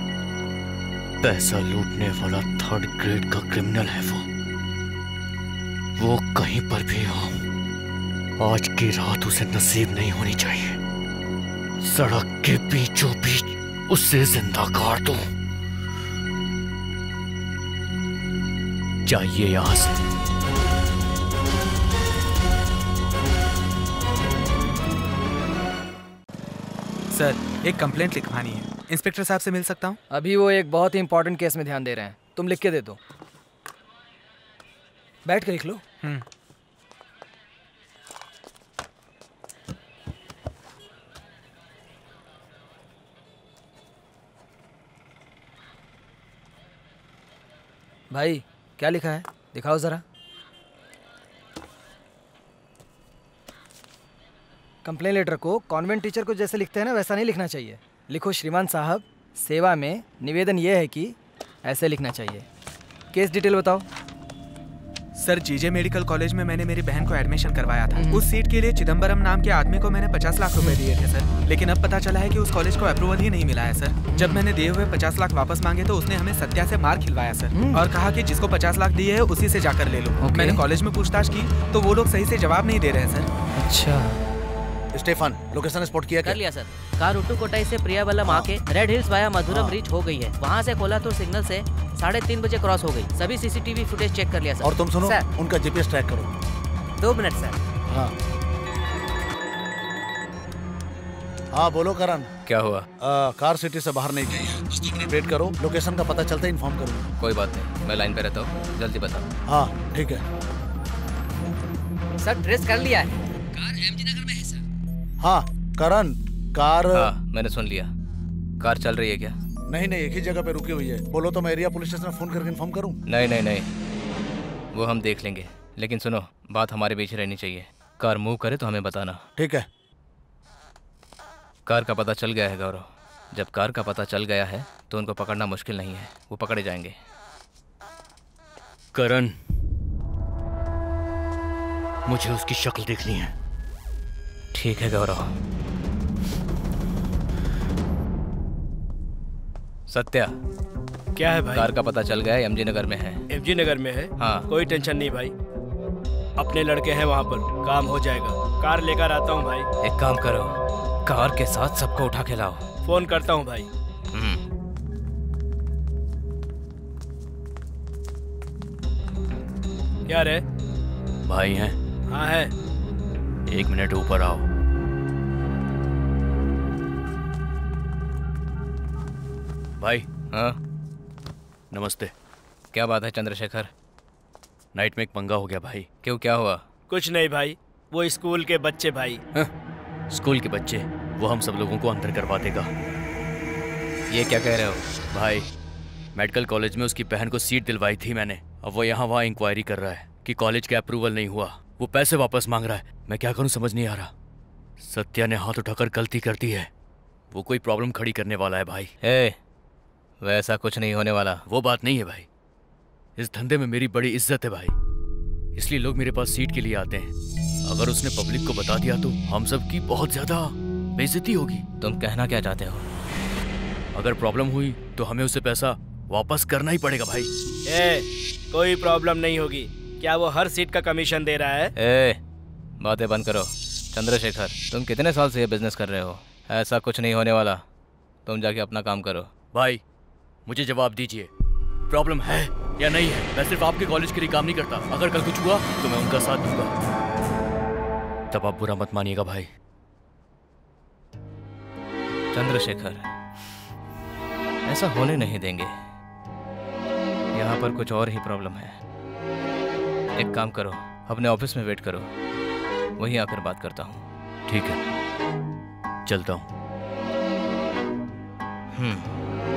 पैसा लूटने वाला थर्ड ग्रेड का क्रिमिनल है वो। वो कहीं पर भी हो, आज की रात उसे नसीब नहीं होनी चाहिए। सड़क के बीचों बीच उसे जिंदा काट दूं। चाहिए यहां से। सर, एक कंप्लेंट लिखवानी है। इंस्पेक्टर साहब से मिल सकता हूँ? अभी वो एक बहुत ही इंपॉर्टेंट केस में ध्यान दे रहे हैं, तुम लिख के दे दो। बैठ के लिख लो। हम्म। भाई क्या लिखा है, दिखाओ जरा। कंप्लेन लेटर को कॉन्वेंट टीचर को जैसे लिखते हैं ना, वैसा नहीं लिखना चाहिए। लिखो श्रीमान साहब, सेवा में निवेदन ये है कि, ऐसे लिखना चाहिए। केस डिटेल बताओ। सर, जीजे मेडिकल कॉलेज में मैंने मेरी बहन को एडमिशन करवाया था। उस सीट के लिए चिदम्बरम नाम के आदमी को मैंने पचास लाख रुपए दिए थे सर, लेकिन अब पता चला है कि उस कॉलेज को अप्रूवल ही नहीं मिला है सर। जब मैंने दिए हुए पचास लाख वापस मांगे तो उसने हमें सत्या से मार खिलवाया सर, और कहा कि जिसको पचास लाख दिए है उसी से जाकर ले लो। मैंने कॉलेज में पूछताछ की तो वो लोग सही से जवाब नहीं दे रहे हैं सर। अच्छा, स्टेफन, लोकेशन स्पॉट किया कर लिया सर। कार उट्टू कोटाई से प्रियावल्लम आके रेड हिल्स वाया मधुरम हाँ। रीच हो गई है। वहाँ से कोलातुर सिग्नल से साढ़े तीन बजे क्रॉस हो गई। सभी सीसीटीवी फुटेज चेक कर लिया सर। और तुम सुनो, सर। उनका जीपीएस ट्रैक करो। दो मिनट सर। हाँ हाँ बोलो करण। क्या हुआ? आ, कार सिटी से बाहर नहीं गई, बस तुम वेट करो, लोकेशन का पता चलता है इन्फॉर्म करूँगा। कोई बात नहीं, मैं लाइन पे रहता हूँ, जल्दी बताओ। हाँ ठीक है सर। ट्रेस कर लिया है। कार एमजी नगर में है सर। हाँ करण, कार हाँ मैंने सुन लिया। कार चल रही है क्या? नहीं नहीं, एक ही जगह पे रुकी हुई है। बोलो तो मैं एरिया पुलिस स्टेशन में फोन करके इन्फॉर्म करूँ? नहीं नहीं नहीं, वो हम देख लेंगे, लेकिन सुनो, बात हमारे बीच रहनी चाहिए। कार मूव करे तो हमें बताना। ठीक है। कार का पता चल गया है गौरव। जब कार का पता चल गया है तो उनको पकड़ना मुश्किल नहीं है, वो पकड़े जाएंगे। करण, मुझे उसकी शक्ल देखनी है। ठीक है गौरव। सत्या, क्या है भाई? कार का पता चल गया है, एमजी नगर में है। एमजी नगर में है? हाँ। कोई टेंशन नहीं भाई, अपने लड़के हैं वहाँ पर, काम हो जाएगा। कार लेकर आता हूँ भाई। एक काम करो, कार के साथ सबको उठा के लाओ। फोन करता हूँ भाई। क्या रे? भाई हैं? हाँ है। एक मिनट ऊपर आओ। भाई। हाँ नमस्ते। क्या बात है चंद्रशेखर? नाइट में एक पंगा हो गया भाई। क्यों, क्या हुआ? कुछ नहीं भाई, वो स्कूल के बच्चे भाई। हाँ, स्कूल के बच्चे, वो हम सब लोगों को अंदर करवा देगा। ये क्या कह रहे हो? भाई, मेडिकल कॉलेज में उसकी बहन को सीट दिलवाई थी मैंने। अब वो यहाँ वहाँ इंक्वायरी कर रहा है कि कॉलेज का अप्रूवल नहीं हुआ, वो पैसे वापस मांग रहा है। मैं क्या करूँ समझ नहीं आ रहा। सत्या ने हाथ उठाकर गलती कर दी है, वो कोई प्रॉब्लम खड़ी करने वाला है भाई। ए, वैसा कुछ नहीं होने वाला। वो बात नहीं है भाई, इस धंधे में मेरी बड़ी इज्जत है भाई, इसलिए लोग मेरे पास सीट के लिए आते हैं। अगर उसने पब्लिक को बता दिया तो हम सब की बहुत ज्यादा बेइज्जती होगी। तुम कहना क्या चाहते हो? अगर प्रॉब्लम हुई तो हमें उसे पैसा वापस करना ही पड़ेगा भाई। ए, कोई प्रॉब्लम नहीं होगी। क्या वो हर सीट का कमीशन दे रहा है? ए, बातें बंद करो। चंद्रशेखर, तुम कितने साल से ये बिजनेस कर रहे हो? ऐसा कुछ नहीं होने वाला, तुम जाके अपना काम करो। भाई मुझे जवाब दीजिए, प्रॉब्लम है या नहीं है? मैं सिर्फ आपके कॉलेज के लिए काम नहीं करता, अगर कल कुछ हुआ तो मैं उनका साथ दूंगा। तब आप बुरा मत मानिएगा भाई। चंद्रशेखर, ऐसा होने नहीं देंगे, यहाँ पर कुछ और ही प्रॉब्लम है। एक काम करो, अपने ऑफिस में वेट करो, वहीं आकर बात करता हूँ। ठीक है, चलता हूँ। हम्म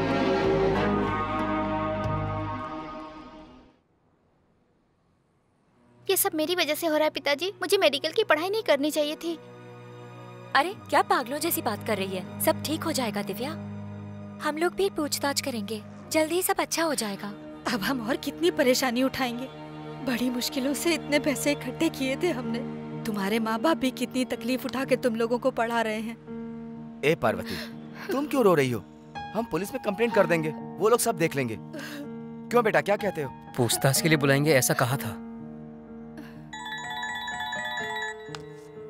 ये सब मेरी वजह से हो रहा है पिताजी। मुझे मेडिकल की पढ़ाई नहीं करनी चाहिए थी। अरे क्या पागलों जैसी बात कर रही है? सब ठीक हो जाएगा दिव्या, हम लोग भी पूछताछ करेंगे, जल्दी ही सब अच्छा हो जाएगा। अब हम और कितनी परेशानी उठाएंगे? बड़ी मुश्किलों से इतने पैसे इकट्ठे किए थे हमने। तुम्हारे माँ बाप भी कितनी तकलीफ उठा के तुम लोगों को पढ़ा रहे हैं। ए पार्वती, तुम क्यों रो रही हो? हम पुलिस में कंप्लेंट कर देंगे, वो लोग सब देख लेंगे। क्यों बेटा, क्या कहते हो? पूछताछ के लिए बुलाएंगे ऐसा कहा था।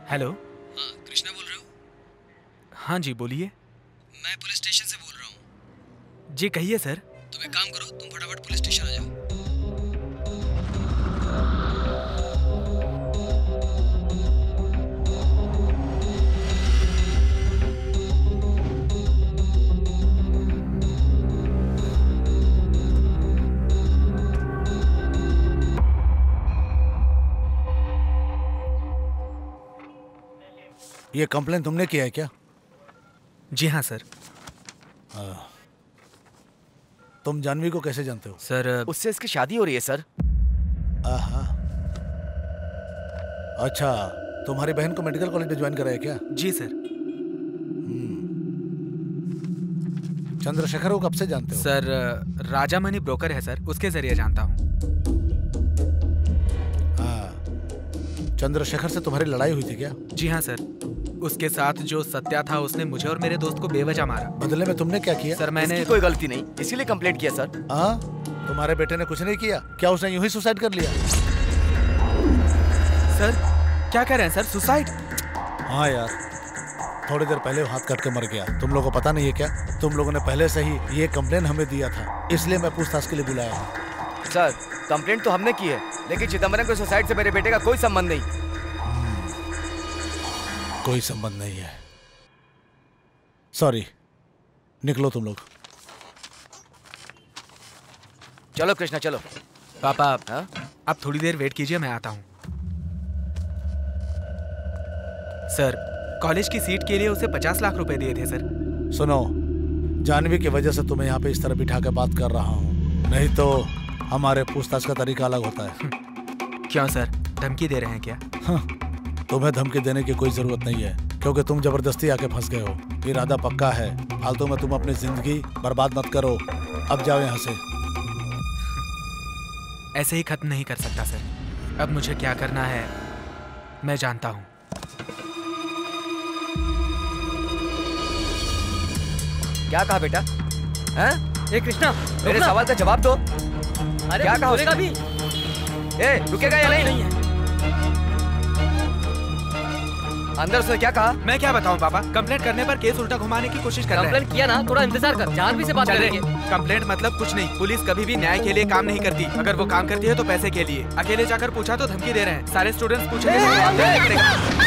हेलो। हाँ, कृष्णा बोल रहे हो? हाँ जी बोलिए। मैं पुलिस स्टेशन से बोल रहा हूँ। जी कहिए सर। तुम एक काम करो, तुम फटाफट पुलिस स्टेशन आ जाओ। ये कंप्लेन तुमने किया है क्या? जी हाँ सर। आ, तुम जानवी को कैसे जानते हो? सर उससे इसकी शादी हो रही है सर। आहा। अच्छा, तुम्हारी बहन को मेडिकल कॉलेज में ज्वाइन कराया क्या? जी सर। चंद्रशेखर को कब से जानते हो? सर राजामणि ब्रोकर है सर, उसके जरिए जानता हूँ। हाँ, चंद्रशेखर से तुम्हारी लड़ाई हुई थी क्या? जी हाँ सर। उसके साथ जो सत्या था उसने मुझे और मेरे दोस्त को बेवजह मारा। बदले में तुमने क्या किया? सर मैंने कोई गलती नहीं, इसीलिए कंप्लेंट किया सर। हाँ, तुम्हारे बेटे ने कुछ नहीं किया क्या? उसने यूं ही सुसाइड कर लिया? सर क्या कह रहे हैं सर, सुसाइड? हाँ यार, थोड़ी देर पहले वो हाथ कट के मर गया। तुम लोगों को पता नहीं है क्या? तुम लोगों ने पहले से ही ये कंप्लेन हमें दिया था, इसलिए मैं पूछताछ के लिए बुलाया हूँ। सर कंप्लेंट तो हमने की है, लेकिन चिदम्बरम के सुसाइड से मेरे बेटे का कोई संबंध नहीं। कोई संबंध नहीं है। सॉरी, निकलो तुम लोग। चलो कृष्णा चलो। पापा हा? आप थोड़ी देर वेट कीजिए, मैं आता हूँ। सर कॉलेज की सीट के लिए उसे पचास लाख रुपए दिए थे सर। सुनो, जानवी की वजह से तुम्हें यहाँ पे इस तरह बिठा के बात कर रहा हूँ, नहीं तो हमारे पूछताछ का तरीका अलग होता है। क्यों सर, धमकी दे रहे हैं क्या? हाँ, तुम्हें धमकी देने की कोई जरूरत नहीं है, क्योंकि तुम जबरदस्ती आके फंस गए हो। इरादा पक्का है, फालतू में तुम अपनी जिंदगी बर्बाद मत करो। अब जाओ यहाँ से। ऐसे ही खत्म नहीं कर सकता सर। अब मुझे क्या करना है मैं जानता हूँ। क्या कहा बेटा? हैं? ए कृष्णा, मेरे सवाल का जवाब दो। अरे क्या कहा बोलेगा उसने? भी? ए, रुकेगा या नहीं? नहीं है। अंदर उसने क्या कहा? मैं क्या बताऊं पापा, कंप्लेंट करने पर केस उल्टा घुमाने की कोशिश कर रहे हैं। कंप्लेंट किया ना, थोड़ा इंतजार कर, जानवी से बात करेंगे। कंप्लेंट मतलब कुछ नहीं, पुलिस कभी भी न्याय के लिए काम नहीं करती। अगर वो काम करती है तो पैसे के लिए। अकेले जाकर पूछा तो धमकी दे रहे हैं। सारे स्टूडेंट्स पूछेंगे।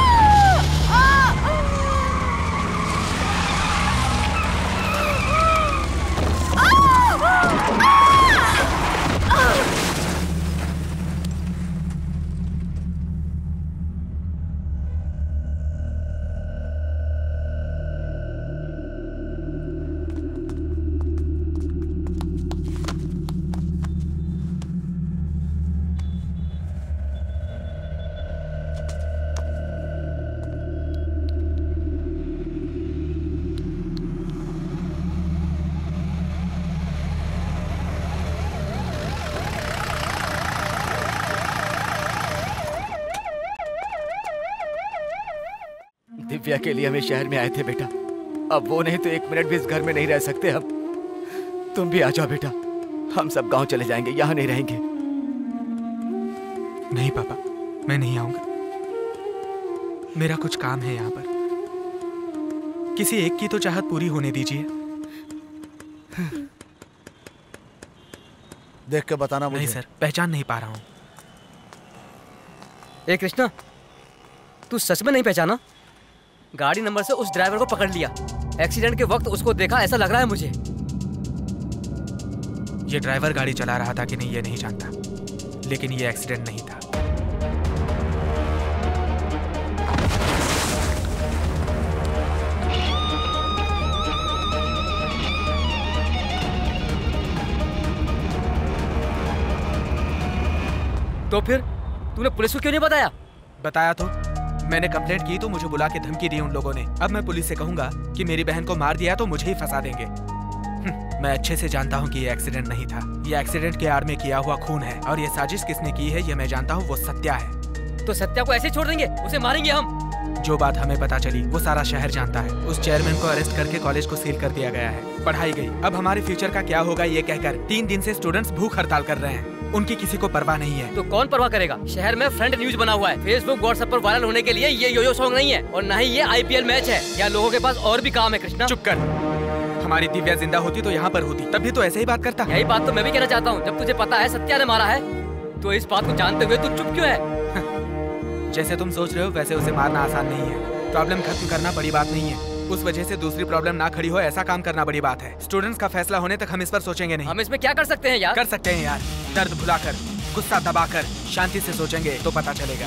दिव्या के लिए हमें शहर में आए थे बेटा। अब वो नहीं तो एक मिनट भी इस घर में नहीं रह सकते हम। तुम भी आ जाओ बेटा, हम सब गांव चले जाएंगे, यहाँ नहीं रहेंगे। नहीं पापा, मैं नहीं आऊंगा। मेरा कुछ काम है यहाँ पर। किसी एक की तो चाहत पूरी होने दीजिए। देख के बताना मुझे। नहीं सर, पहचान नहीं पा रहा हूँ। ए कृष्णा, तू सच में नहीं पहचाना? गाड़ी नंबर से उस ड्राइवर को पकड़ लिया। एक्सीडेंट के वक्त उसको देखा ऐसा लग रहा है मुझे। ये ड्राइवर गाड़ी चला रहा था कि नहीं ये नहीं जानता, लेकिन ये एक्सीडेंट नहीं था। तो फिर तूने पुलिस को क्यों नहीं बताया? बताया तो मैंने कंप्लेंट की तो मुझे बुला के धमकी दी उन लोगों ने। अब मैं पुलिस से कहूंगा कि मेरी बहन को मार दिया तो मुझे ही फंसा देंगे। मैं अच्छे से जानता हूँ कि ये एक्सीडेंट नहीं था। ये एक्सीडेंट के आड़ में किया हुआ खून है, और ये साजिश किसने की है ये मैं जानता हूँ, वो सत्या है। तो सत्या को ऐसे छोड़ देंगे? उसे मारेंगे हम? जो बात हमें पता चली वो सारा शहर जानता है। उस चेयरमैन को अरेस्ट करके कॉलेज को सील कर दिया गया है। पढ़ाई गई। अब हमारे फ्यूचर का क्या होगा ये कहकर तीन दिन से स्टूडेंट्स भूख हड़ताल कर रहे हैं। उनकी किसी को परवाह नहीं है। तो कौन परवाह करेगा? शहर में फ्रंट न्यूज बना हुआ है। फेसबुक व्हाट्सएप पर वायरल होने के लिए ये योयो सॉन्ग नहीं है और न ही ये आईपीएल मैच है। या लोगों के पास और भी काम है। कृष्णा चुप कर। हमारी दिव्या जिंदा होती तो यहाँ पर होती, तभी तो ऐसे ही बात करता। यही बात तो मैं भी कहना चाहता हूँ। जब तुझे पता है सत्या ने मारा है तो इस बात को जानते हुए तू चुप क्यों है? जैसे तुम सोच रहे हो वैसे उसे मारना आसान नहीं है। प्रॉब्लम खत्म करना बड़ी बात नहीं है, उस वजह से दूसरी प्रॉब्लम ना खड़ी हो ऐसा काम करना बड़ी बात है। स्टूडेंट्स का फैसला होने तक हम इस पर सोचेंगे नहीं। हम इसमें क्या कर सकते हैं यार? कर सकते हैं यार, दर्द भुलाकर, गुस्सा दबाकर, शांति से सोचेंगे तो पता चलेगा।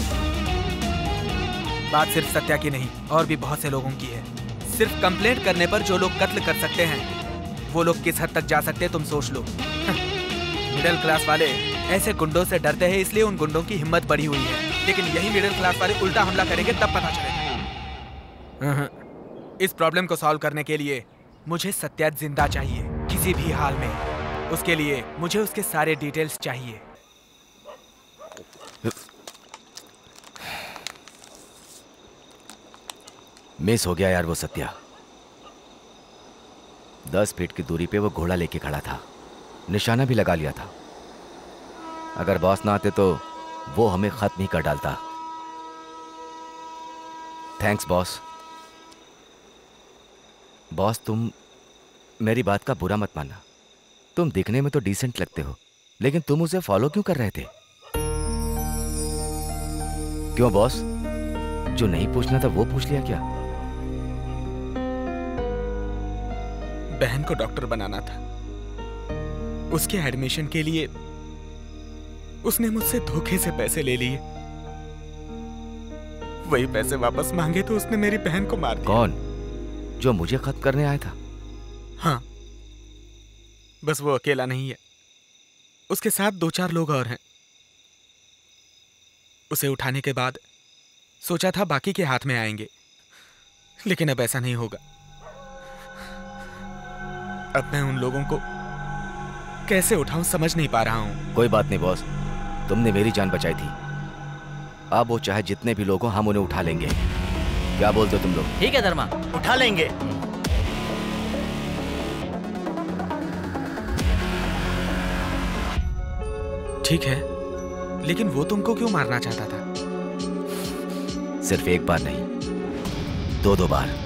बात सिर्फ सत्या की नहीं, और भी बहुत से लोगों की है। सिर्फ कंप्लेंट करने पर जो लोग कत्ल कर सकते हैं वो लोग किस हद तक जा सकते हैं तुम सोच लो। मिडिल क्लास वाले ऐसे गुंडों से डरते हैं, इसलिए उन गुंडों की हिम्मत बढ़ी हुई है। लेकिन यही मिडिल क्लास वाले उल्टा हमला करेंगे तब पता चलेगा। इस प्रॉब्लम को सॉल्व करने के लिए मुझे सत्या जिंदा चाहिए, किसी भी हाल में। उसके लिए मुझे उसके सारे डिटेल्स चाहिए। मिस हो गया यार वो सत्या। दस फीट की दूरी पे वो घोड़ा लेके खड़ा था, निशाना भी लगा लिया था। अगर बॉस ना आते तो वो हमें खत्म ही कर डालता। Thanks boss. बॉस तुम मेरी बात का बुरा मत मानना। तुम दिखने में तो डिसेंट लगते हो, लेकिन तुम उसे फॉलो क्यों कर रहे थे? क्यों बॉस, जो नहीं पूछना था वो पूछ लिया क्या? बहन को डॉक्टर बनाना था, उसके एडमिशन के लिए उसने मुझसे धोखे से पैसे ले लिए। वही पैसे वापस मांगे तो उसने मेरी बहन को मार दिया। कौन? जो मुझे खत्म करने आया था? हाँ, बस वो अकेला नहीं है, उसके साथ दो चार लोग और हैं। उसे उठाने के बाद सोचा था बाकी के हाथ में आएंगे, लेकिन अब ऐसा नहीं होगा। अब मैं उन लोगों को कैसे उठाऊं समझ नहीं पा रहा हूं। कोई बात नहीं बॉस, तुमने मेरी जान बचाई थी। अब वो चाहे जितने भी लोग हो हम उन्हें उठा लेंगे। क्या बोलते हो तुम लोग? ठीक है धर्मा, उठा लेंगे। ठीक है, लेकिन वो तुमको क्यों मारना चाहता था? सिर्फ एक बार नहीं, दो दो बार।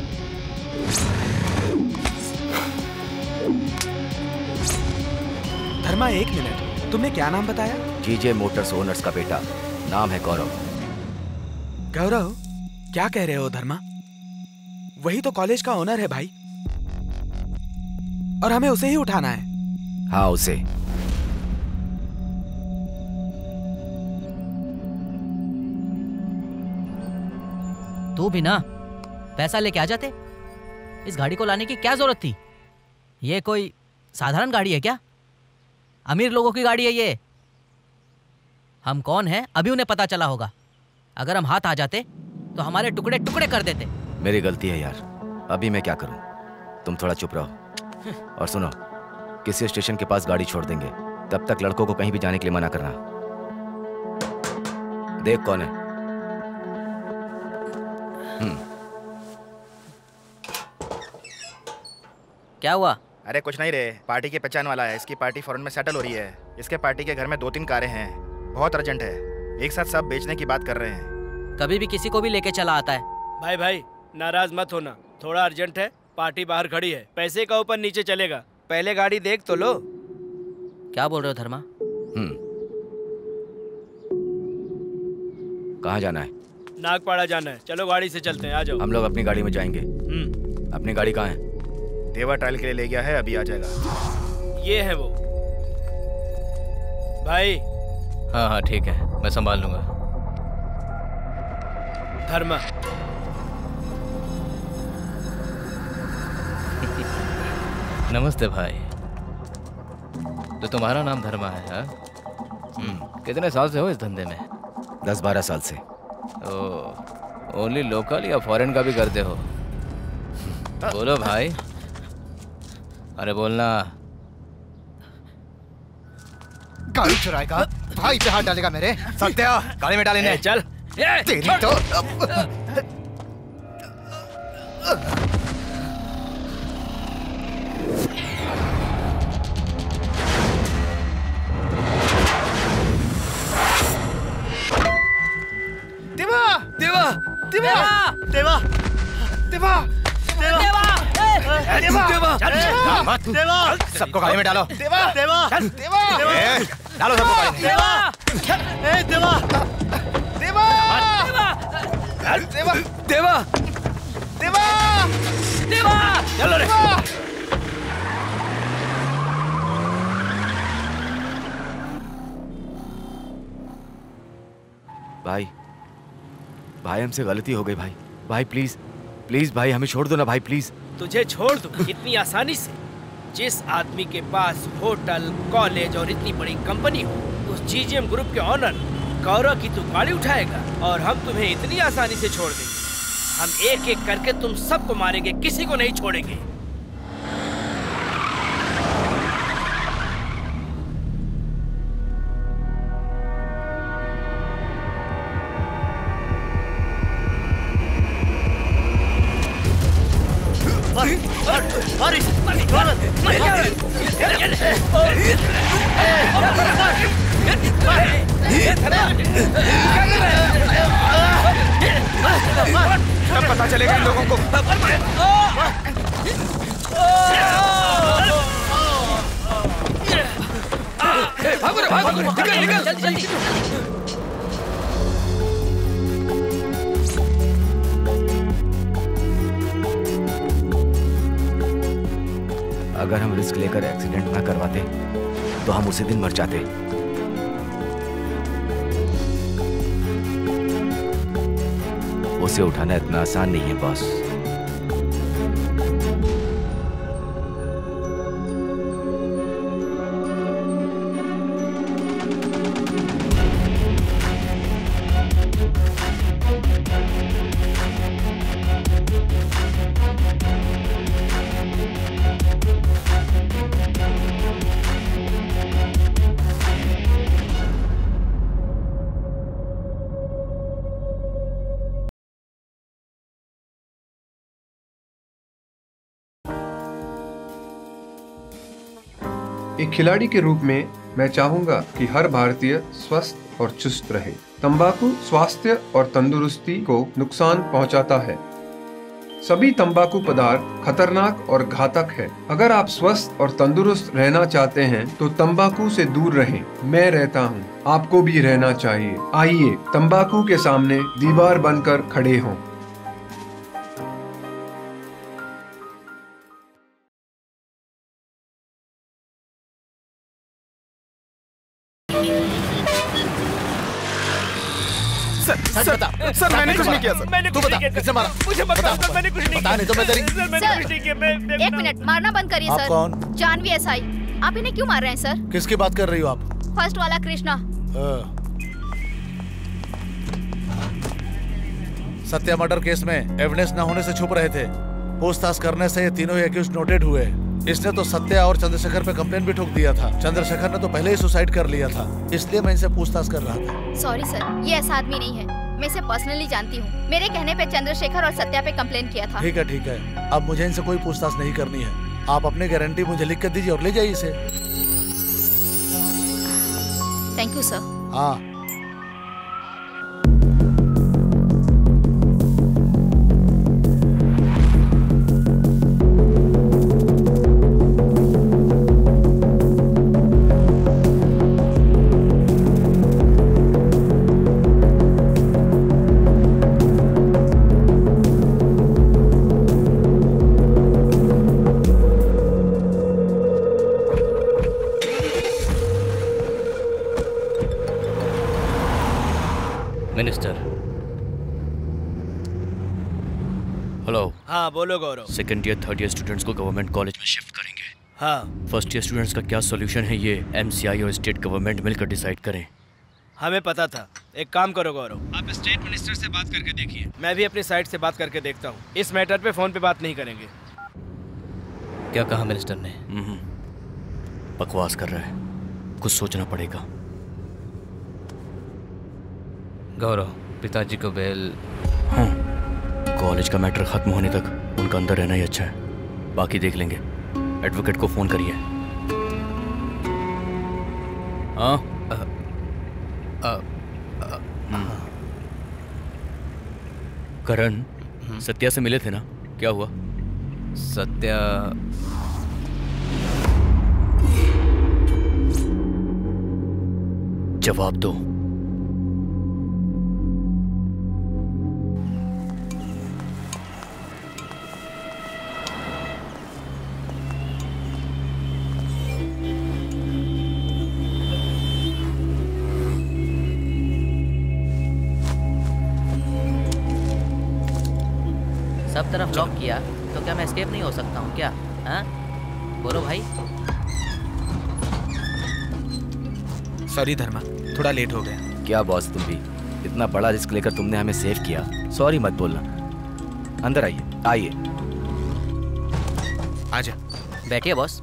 धर्मा एक मिनट, तुमने क्या नाम बताया? जीजे मोटर्स ओनर्स का बेटा, नाम है गौरव। गौरव, क्या कह रहे हो धर्मा? वही तो कॉलेज का ओनर है भाई, और हमें उसे ही उठाना है। हाँ उसे। तू भी ना पैसा लेके आ जाते। इस गाड़ी को लाने की क्या जरूरत थी? ये कोई साधारण गाड़ी है क्या? अमीर लोगों की गाड़ी है ये। हम कौन हैं अभी उन्हें पता चला होगा। अगर हम हाथ आ जाते तो हमारे टुकड़े टुकड़े कर देते। मेरी गलती है यार, अभी मैं क्या करूं? तुम थोड़ा चुप रहो। और सुनो, किसी स्टेशन के पास गाड़ी छोड़ देंगे, तब तक लड़कों को कहीं भी जाने के लिए मना करना। देख कौन है। हम्म। क्या हुआ? अरे कुछ नहीं रे, पार्टी की पहचान वाला है। इसकी पार्टी फॉरेन में सेटल हो रही है। इसके पार्टी के घर में दो तीन कारें हैं, बहुत अर्जेंट है। एक साथ सब बेचने की बात कर रहे हैं। कभी भी किसी को भी लेके चला आता है। भाई भाई नाराज मत होना, थोड़ा अर्जेंट है। पार्टी बाहर खड़ी है, पैसे का ऊपर नीचे चलेगा। पहले गाड़ी देख तो लो। क्या बोल रहे हो धर्मा? हम्म। कहाँ जाना है? नागपाड़ा जाना है। चलो गाड़ी से चलते हैं, आ जाओ। हम लोग अपनी गाड़ी में जाएंगे। हम्म। अपनी गाड़ी कहाँ है? देवा ट्रायल के लिए ले गया है, अभी आ जाएगा। ये है वो। भाई। हाँ हाँ ठीक है, मैं संभाल लूंगा। धर्मा। नमस्ते भाई। तो तुम्हारा नाम धर्मा है? हाँ? हम्म। कितने साल से हो इस धंधे में? दस बारह साल से। ओ, ओनली लोकल या फॉरेन का भी करते हो? बोलो भाई। अरे बोलना। गाड़ी चुराएगा, भाई पे हाथ डालेगा मेरे। सत्या, गाड़ी में डालेंगे। चल। तेरी तो देवा देवा देवा देवा देवा सबको गाड़ी में डालो। देवा देवा देवा डालो सबको गाड़ी में। देवा ए देवा देवा देवा देवा देवा देवा चलो रे। भाई भाई हमसे गलती हो गई भाई। भाई प्लीज प्लीज भाई हमें छोड़ दो ना भाई प्लीज। तुझे छोड़ दूं इतनी आसानी से? जिस आदमी के पास होटल, कॉलेज और इतनी बड़ी कंपनी हो, उस जीजीएम ग्रुप के ऑनर गौरव की तू गाड़ी उठाएगा और हम तुम्हें इतनी आसानी से छोड़ देंगे? हम एक एक करके तुम सबको मारेंगे, किसी को नहीं छोड़ेंगे। तब पता चलेगा इन लोगों को। भागो रे भागो, निकल निकल जल्दी जल्दी। अगर हम रिस्क लेकर एक्सीडेंट ना करवाते तो हम उसी दिन मर जाते। उसे उठाना इतना आसान नहीं है बॉस। एक खिलाड़ी के रूप में मैं चाहूंगा कि हर भारतीय स्वस्थ और चुस्त रहे। तंबाकू स्वास्थ्य और तंदुरुस्ती को नुकसान पहुंचाता है। सभी तंबाकू पदार्थ खतरनाक और घातक है। अगर आप स्वस्थ और तंदुरुस्त रहना चाहते हैं तो तंबाकू से दूर रहें। मैं रहता हूं, आपको भी रहना चाहिए। आइए तंबाकू के सामने दीवार बनकर खड़े हों। सर, सर, सर मैंने कुछ नहीं किया सर। मैंने कुछ नहीं किया। किसने मारा? मुझे बता सर, मैंने कुछ नहीं बता नहीं तो मैं तेरी सर, मैंने कुछ नहीं किया। मैं एक मिनट, मारना बंद करिए आप सर। कौन? जानवी एसआई। आप इन्हें क्यों मार रहे हैं सर? किसकी बात कर रही हो आप? फर्स्ट वाला कृष्णा। सत्या मर्डर केस में एविडेंस न होने से छुप रहे थे। पूछताछ करने से ये तीनों ही एक्यूज नोटेड हुए। इसने तो सत्या और चंद्रशेखर पे कंप्लेन भी ठोक दिया था। चंद्रशेखर ने तो पहले ही सुसाइड कर लिया था, इसलिए मैं इनसे पूछताछ कर रहा था। सॉरी सर, ये ऐसा आदमी नहीं है। मैं इसे पर्सनली जानती हूँ। मेरे कहने पे चंद्रशेखर और सत्या पे कंप्लेन किया था। ठीक है ठीक है, अब मुझे इनसे कोई पूछताछ नहीं करनी है। आप अपनी गारंटी मुझे लिख कर दीजिए और ले जाइए इसे। Thank you sir. हाँ मिनिस्टर। हेलो। हाँ बोलो Gaurav. Second year third year students को गवर्नमेंट कॉलेज में शिफ्ट करेंगे। हाँ। फर्स्ट ईयर स्टूडेंट्स का क्या सॉल्यूशन है ये एमसीआई और स्टेट गवर्नमेंट मिलकर डिसाइड करें। हमें पता था। एक काम करो गौरव, आप स्टेट मिनिस्टर से बात करके देखिए। मैं भी अपनी साइड से बात करके देखता हूँ। इस मैटर पे फोन पे बात नहीं करेंगे। क्या कहा मिनिस्टर ने? बकवास कर रहा है, कुछ सोचना पड़ेगा। गौरव, पिताजी को बेल। हाँ, कॉलेज का मैटर खत्म होने तक उनका अंदर रहना ही अच्छा है, बाकी देख लेंगे। एडवोकेट को फोन करिए। हाँ करण, सत्या से मिले थे ना, क्या हुआ? सत्या जवाब दो। सब तरफ लॉक किया तो क्या मैं एस्केप नहीं हो सकता हूँ क्या? हाँ बोलो भाई। सॉरी धर्मा, थोड़ा लेट हो गया। क्या बॉस, तुम भी इतना बड़ा रिस्क लेकर तुमने हमें सेव किया, सॉरी मत बोलना। अंदर आइए आइए। आजा। बैठिए बॉस।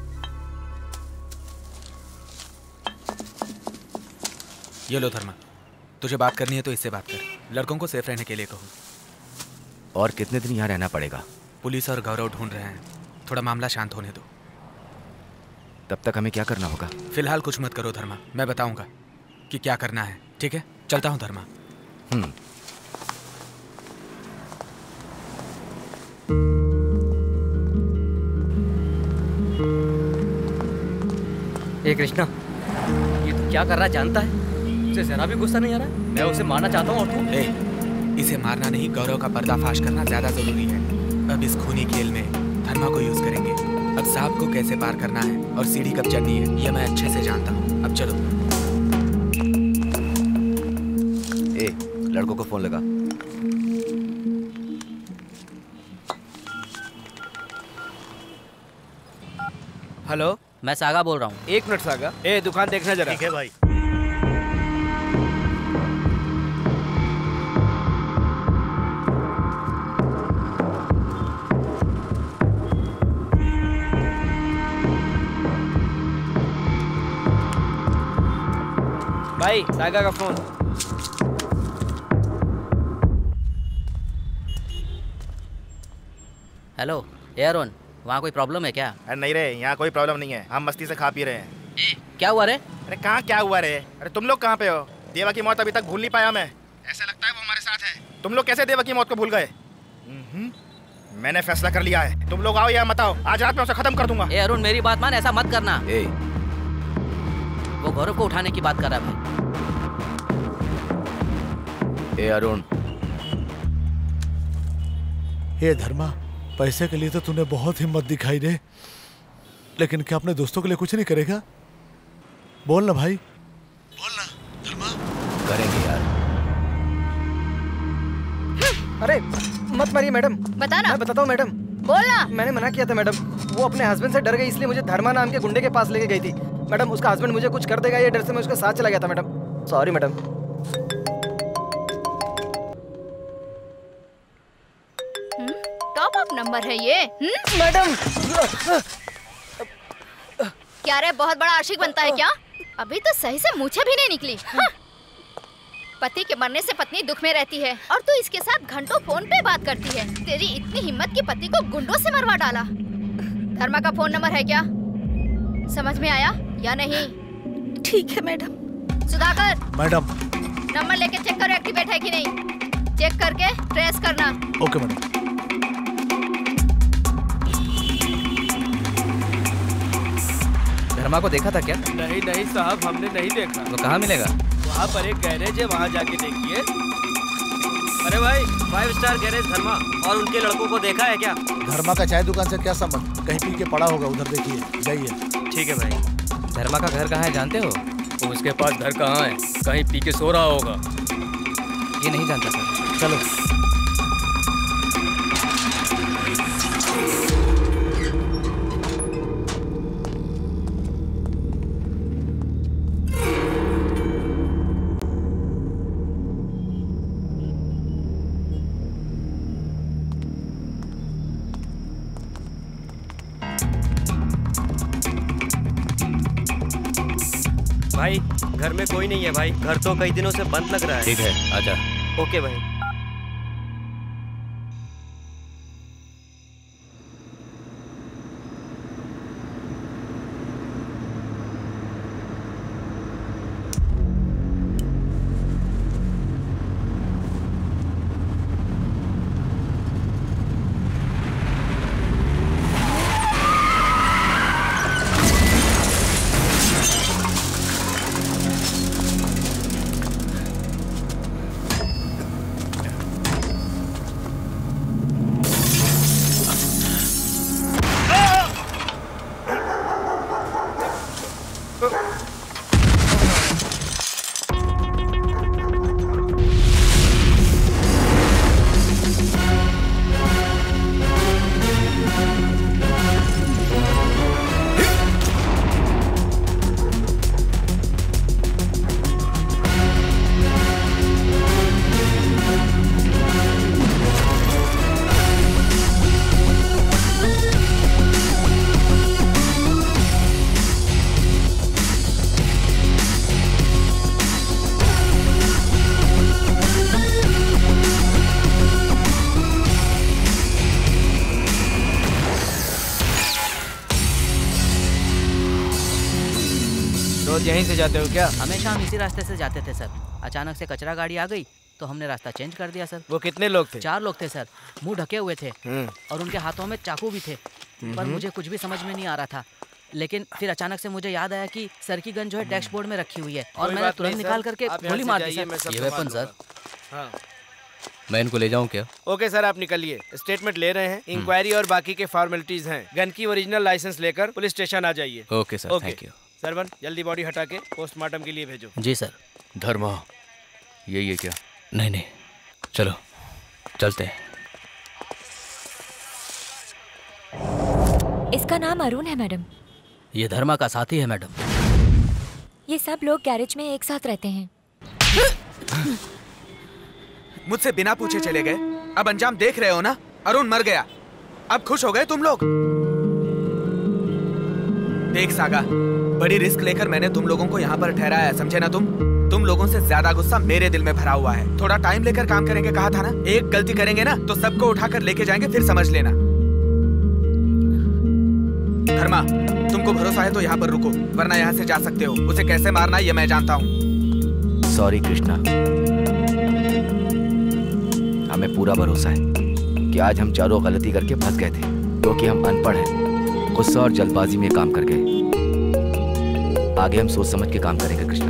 ये लो धर्मा, तुझे बात करनी है तो इससे बात कर। लड़कों को सेफ रहने के लिए कहो। और कितने दिन यहाँ रहना पड़ेगा? पुलिस और गौरव ढूंढ रहे हैं, थोड़ा मामला शांत होने दो। तब तक हमें क्या करना होगा? फिलहाल कुछ मत करो धर्मा, मैं बताऊंगा कि क्या करना है। ठीक है, चलता हूँ धर्मा। हम्म। ए कृष्णा, ये तू क्या कर रहा है जानता है? उसे जरा भी गुस्सा नहीं आ रहा? मैं उसे मारना चाहता हूँ और तू? ए, इसे मारना नहीं, गौरव का पर्दाफाश करना ज्यादा जरूरी है। अब इस खूनी खेल में धर्मा को यूज करेंगे। अब सांप को कैसे पार करना है और सीढ़ी कब चढ़नी है, ये मैं अच्छे से जानता हूँ। अब चलो। ए, लड़कों को फोन लगा। हेलो, मैं सागा बोल रहा हूँ। एक मिनट सागा। ए, दुकान देखना जरा। ठीक है भाई। भाई, सागा का फोन। हेलो एयरोन, वहाँ कोई प्रॉब्लम है क्या? अरे नहीं रे, यहाँ कोई प्रॉब्लम नहीं है, हम मस्ती से खा पी रहे हैं। ए, क्या हुआ रे? अरे कहाँ क्या हुआ रे? अरे तुम लोग कहाँ पे हो? देवा की मौत अभी तक भूल नहीं पाया मैं। ऐसा लगता है वो हमारे साथ है। तुम लोग कैसे देवा की मौत को भूल गए? मैंने फैसला कर लिया है, तुम लोग आओ या मत आओ, आज रात में उसे खत्म कर दूंगा। ए अरुण, मेरी बात मान, ऐसा मत करना। ए, वो गौरव को उठाने की बात कर रहा है भाई। ए अरुण। हे धर्मा, पैसे के लिए तो तूने बहुत हिम्मत दिखाई रे, लेकिन क्या अपने दोस्तों के लिए कुछ नहीं करेगा? बोल ना भाई, बोल ना धर्मा। करेंगे यार। अरे मत मारिए मैडम। बता ना। मैं बताता हूँ मैडम। बोलना। मैंने मना किया था मैडम, वो अपने हस्बैंड से डर गई, इसलिए मुझे धर्मा नाम के गुंडे के पास लेके गई थी। मैडम, उसका हस्बैंड मुझे कुछ कर देगा ये डर से मैं उसके साथ चला गया था madam. Sorry madam. Top up number है ये। मैडम क्या रे, बहुत बड़ा आशिक बनता है क्या? अभी तो सही से मूछें भी नहीं निकली। हाँ। पति के मरने से पत्नी दुख में रहती है और तू इसके साथ घंटों फोन पे बात करती है। तेरी इतनी हिम्मत कि पति को गुंडों से मरवा डाला। धर्मा का फोन नंबर है क्या? समझ में आया या नहीं? ठीक है मैडम। सुधाकर, मैडम नंबर लेके चेक करो एक्टिवेट है कि नहीं। चेक करके ट्रेस करना। Okay madam. धर्मा को देखा था क्या? नहीं नहीं साहब, हमने नहीं देखा। वो कहाँ मिलेगा? वहाँ पर एक गैरेज है, वहाँ जाके देखिए। अरे भाई, फाइव स्टार गैरेज धर्मा। और उनके लड़कों को देखा है क्या? धर्मा का चाय दुकान से क्या संबंध? कहीं पी के पड़ा होगा, उधर देखिए, जाइए। ठीक है भाई। धर्मा का घर कहाँ है जानते हो? तो उसके पास घर कहाँ है? कहीं पी के सो रहा होगा। ये नहीं जानता सर। चलो। भाई, घर में कोई नहीं है भाई। घर तो कई दिनों से बंद लग रहा है। ठीक है, आजा। ओके भाई। रोज यहीं से जाते हो क्या? हमेशा हम इसी रास्ते से जाते थे सर। अचानक से कचरा गाड़ी आ गई तो हमने रास्ता चेंज कर दिया सर। वो कितने लोग थे? चार लोग थे सर, मुंह ढके हुए थे और उनके हाथों में चाकू भी थे, पर मुझे कुछ भी समझ में नहीं आ रहा था। लेकिन फिर अचानक से मुझे याद आया कि सर की गन जो है डैशबोर्ड में रखी हुई है और मैंने तुरंत निकाल करके गोली मार दी सर। ये वेपन सर? हाँ। मैं इनको ले जाऊं क्या? ओके सर, आप निकलिए। स्टेटमेंट ले रहे हैं, इंक्वायरी और बाकी के फॉर्मेलिटीज हैं। गन की ओरिजिनल लाइसेंस लेकर पुलिस स्टेशन आ जाइए। Okay sir, thank you. Sarvan, जल्दी बॉडी हटा के पोस्टमार्टम के लिए भेजो। जी सर। धर्मा, यही है क्या? नहीं नहीं, चलो चलते हैं। इसका नाम अरुण है मैडम। ये धर्मा का साथी है मैडम। ये सब लोग गैरेज में एक साथ रहते हैं। मुझसे बिना पूछे चले गए, अब अंजाम देख रहे हो ना? अरुण मर गया, अब खुश हो गए तुम लोग? देख सागा, बड़ी रिस्क लेकर मैंने तुम लोगों को यहाँ पर ठहराया, समझे ना तुम? तुम लोगों से ज्यादा गुस्सा मेरे दिल में भरा हुआ है। थोड़ा टाइम लेकर काम करेंगे कहा था ना? एक गलती करेंगे ना तो सबको उठाकर लेके जाएंगे, फिर समझ लेना। धर्मा, तुमको भरोसा है तो यहाँ पर रुको, वरना यहाँ से जा सकते हो। उसे कैसे मारना ये मैं जानता हूँ। सॉरी कृष्णा, हमें पूरा भरोसा है कि आज हम चारों गलती करके फंस गए थे, क्योंकि हम अनपढ़ हैं, गुस्सा और जल्दबाजी में काम कर गए। आगे हम सोच समझ के काम करेंगे कृष्णा।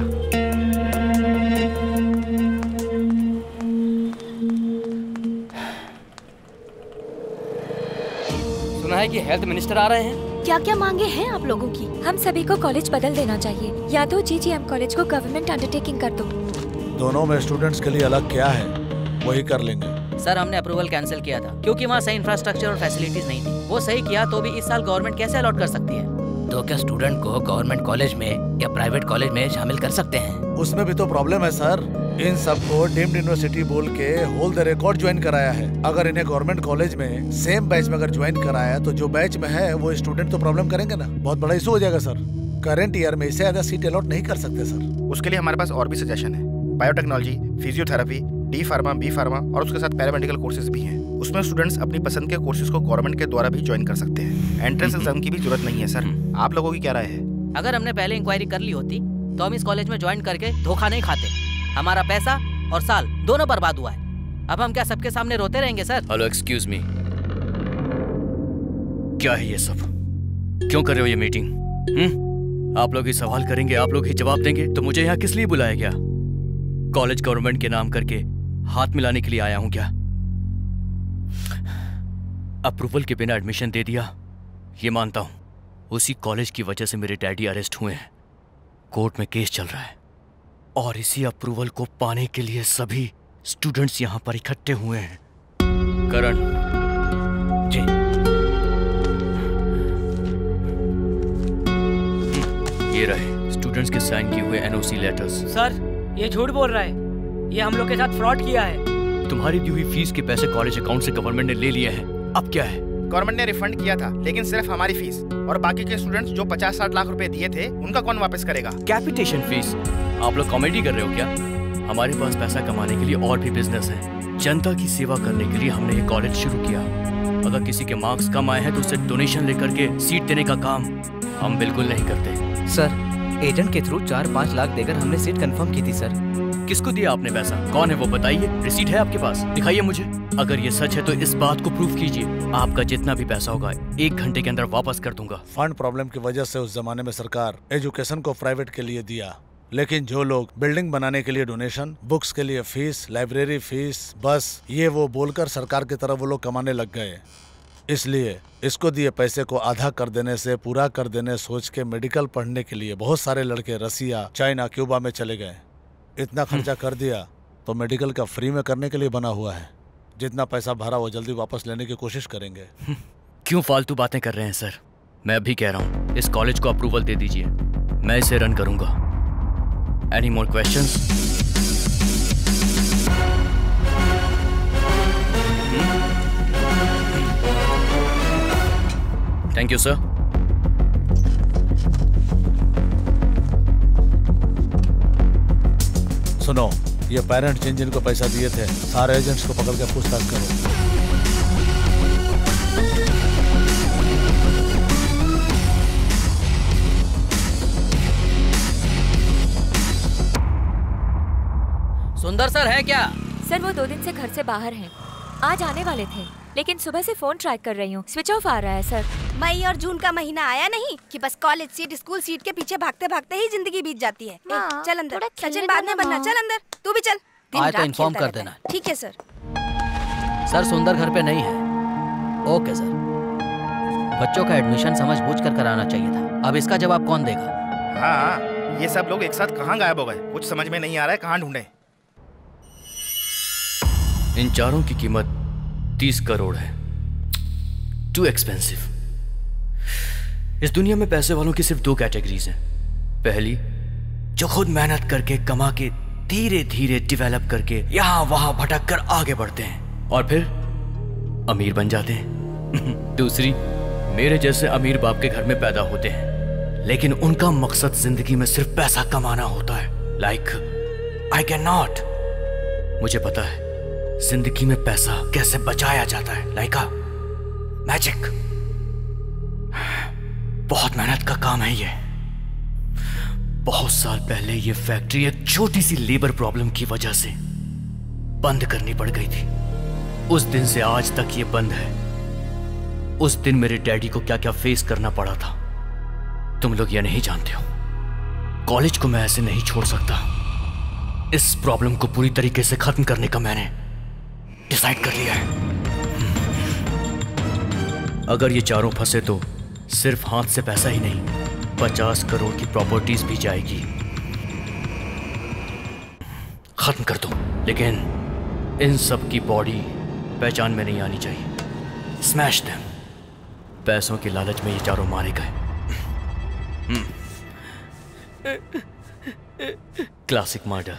सुना है कि हेल्थ मिनिस्टर आ रहे हैं। क्या क्या मांगे हैं आप लोगों की? हम सभी को कॉलेज बदल देना चाहिए, या तो जीजीएम कॉलेज को गवर्नमेंट अंडरटेकिंग कर दो। दोनों में स्टूडेंट्स के लिए अलग क्या है, वही कर लेंगे। सर, हमने अप्रूवल कैंसिल किया था क्योंकि वहाँ सही इंफ्रास्ट्रक्चर और फैसिलिटीज नहीं थी। वो सही किया तो भी इस साल गवर्नमेंट कैसे अलॉट कर सकती है? तो क्या स्टूडेंट को गवर्नमेंट कॉलेज में या प्राइवेट कॉलेज में शामिल कर सकते हैं? उसमें भी तो प्रॉब्लम है सर। इन सबको डीम्ड यूनिवर्सिटी बोल के होल द रिकॉर्ड ज्वाइन कराया है। अगर इन्हें गवर्नमेंट कॉलेज में सेम बैच में अगर ज्वाइन कराया तो जो बैच में है वो स्टूडेंट तो प्रॉब्लम करेंगे ना, बहुत बड़ा इशू हो जाएगा सर। करंट ईयर में इससे ज्यादा सीट अलॉट नहीं कर सकते सर। उसके लिए हमारे पास और भी सजेशन है। Biotechnology, physiotherapy, D pharma, B pharma और उसके साथ पैरामेडिकल कोर्सेज भी हैं। उसमें स्टूडेंट्स अपनी पसंद के कोर्सेज को गवर्नमेंट के द्वारा भी ज्वाइन कर सकते हैं। एंट्रेंस एग्जाम की भी जरूरत नहीं है सर। आप लोगों की क्या राय है? अगर हमने पहले इंक्वायरी कर ली होती तो हम इस कॉलेज में ज्वाइन करके धोखा नहीं खाते। हमारा पैसा और साल दोनों बर्बाद हुआ है। अब हम क्या सबके सामने रोते रहेंगे सर? हेलो, एक्सक्यूज मी, क्या है ये सब? क्यों कर रहे हो ये मीटिंग? हम्म आप लोग ही सवाल करेंगे, आप लोग ही जवाब देंगे, तो मुझे यहाँ किस लिए बुलाया गया? कॉलेज गवर्नमेंट के नाम करके हाथ मिलाने के लिए आया हूं क्या? अप्रूवल के बिना एडमिशन दे दिया, ये मानता हूं। उसी कॉलेज की वजह से मेरे डैडी अरेस्ट हुए हैं, कोर्ट में केस चल रहा है, और इसी अप्रूवल को पाने के लिए सभी स्टूडेंट्स यहां पर इकट्ठे हुए हैं। करण जी, ये रहे स्टूडेंट्स के साइन किए हुए एनओसी लेटर्स। सर, ये झूठ बोल रहा है, ये हम लोग के साथ फ्रॉड किया है। तुम्हारी दी हुई फीस के पैसे कॉलेज अकाउंट से गवर्नमेंट ने ले लिए हैं, अब क्या है? गवर्नमेंट ने रिफंड किया था, लेकिन सिर्फ हमारी फीस, और बाकी के स्टूडेंट्स जो पचास साठ लाख रुपए दिए थे उनका कौन वापस करेगा? Capitation fees? आप लोग कॉमेडी कर रहे हो क्या? हमारे पास पैसा कमाने के लिए और भी बिजनेस है। जनता की सेवा करने के लिए हमने ये कॉलेज शुरू किया। अगर किसी के मार्क्स कम आए हैं तो उसे डोनेशन लेकर के सीट देने का काम हम बिल्कुल नहीं करते। सर, एजेंट के थ्रू चार पाँच लाख देकर हमने सीट कंफर्म की थी सर। किसको दिया आपने पैसा? कौन है वो बताइए, रिसीट है आपके पास? दिखाइए मुझे। अगर ये सच है तो इस बात को प्रूफ कीजिए। आपका जितना भी पैसा होगा एक घंटे के अंदर वापस कर दूंगा। फंड प्रॉब्लम की वजह से उस जमाने में सरकार एजुकेशन को प्राइवेट के लिए दिया, लेकिन जो लोग बिल्डिंग बनाने के लिए डोनेशन, बुक्स के लिए फीस, लाइब्रेरी फीस, बस ये वो बोलकर सरकार की तरफ वो लोग कमाने लग गए। इसलिए इसको दिए पैसे को आधा कर देने से पूरा कर देने सोच के मेडिकल पढ़ने के लिए बहुत सारे लड़के रसिया, चाइना, क्यूबा में चले गए। इतना खर्चा कर दिया तो मेडिकल का फ्री में करने के लिए बना हुआ है। जितना पैसा भरा वो जल्दी वापस लेने की कोशिश करेंगे। क्यों फालतू बातें कर रहे हैं सर? मैं अभी कह रहा हूँ, इस कॉलेज को अप्रूवल दे दीजिए, मैं इसे रन करूंगा। Any more questions? Thank you sir. सुनो, ये पेरेंट्स जिन जिनको पैसा दिए थे सारे एजेंट्स को पकड़ के पूछताछ करो। सुंदर सर है क्या? सर वो दो दिन से घर से बाहर हैं। आज आने वाले थे, लेकिन सुबह से फोन ट्राई कर रही हूँ, स्विच ऑफ आ रहा है सर। मई और जून का महीना आया नहीं कि बस कॉलेज सीट, स्कूल सीट के पीछे भागते भागते ही जिंदगी बीत जाती है। ए, चल अंदर, सचिन बाद में बनना, चल अंदर, तू भी चल। आज तो इन्फॉर्म कर देना। ठीक है सर। सर सुंदर घर पे नहीं है। Okay sir. बच्चों का एडमिशन समझ बूझ कर कराना चाहिए था, अब इसका जवाब कौन देगा? हाँ, ये सब लोग एक साथ कहाँ गायब हो गए? कुछ समझ में नहीं आ रहा है, कहाँ ढूंढे? इन चारों की कीमत तीस करोड़ है। Too expensive. इस दुनिया में पैसे वालों की सिर्फ दो कैटेगरीज हैं। पहली, जो खुद मेहनत करके कमा के धीरे धीरे डेवलप करके यहां वहां भटक कर आगे बढ़ते हैं और फिर अमीर बन जाते हैं। दूसरी, मेरे जैसे अमीर बाप के घर में पैदा होते हैं, लेकिन उनका मकसद जिंदगी में सिर्फ पैसा कमाना होता है। Like I can not. मुझे पता है जिंदगी में पैसा कैसे बचाया जाता है, लाइक अ मैजिक। बहुत मेहनत का काम है ये। बहुत साल पहले ये फैक्ट्री एक छोटी सी लेबर प्रॉब्लम की वजह से बंद करनी पड़ गई थी। उस दिन से आज तक ये बंद है। उस दिन मेरे डैडी को क्या क्या फेस करना पड़ा था तुम लोग ये नहीं जानते हो। कॉलेज को मैं ऐसे नहीं छोड़ सकता। इस प्रॉब्लम को पूरी तरीके से खत्म करने का मैंने डिसाइड कर लिया है। अगर ये चारों फंसे तो सिर्फ हाथ से पैसा ही नहीं, पचास करोड़ की प्रॉपर्टीज भी जाएगी। खत्म कर दो, लेकिन इन सब की बॉडी पहचान में नहीं आनी चाहिए। Smash them. पैसों की लालच में ये चारों मारे गए। Classic murder.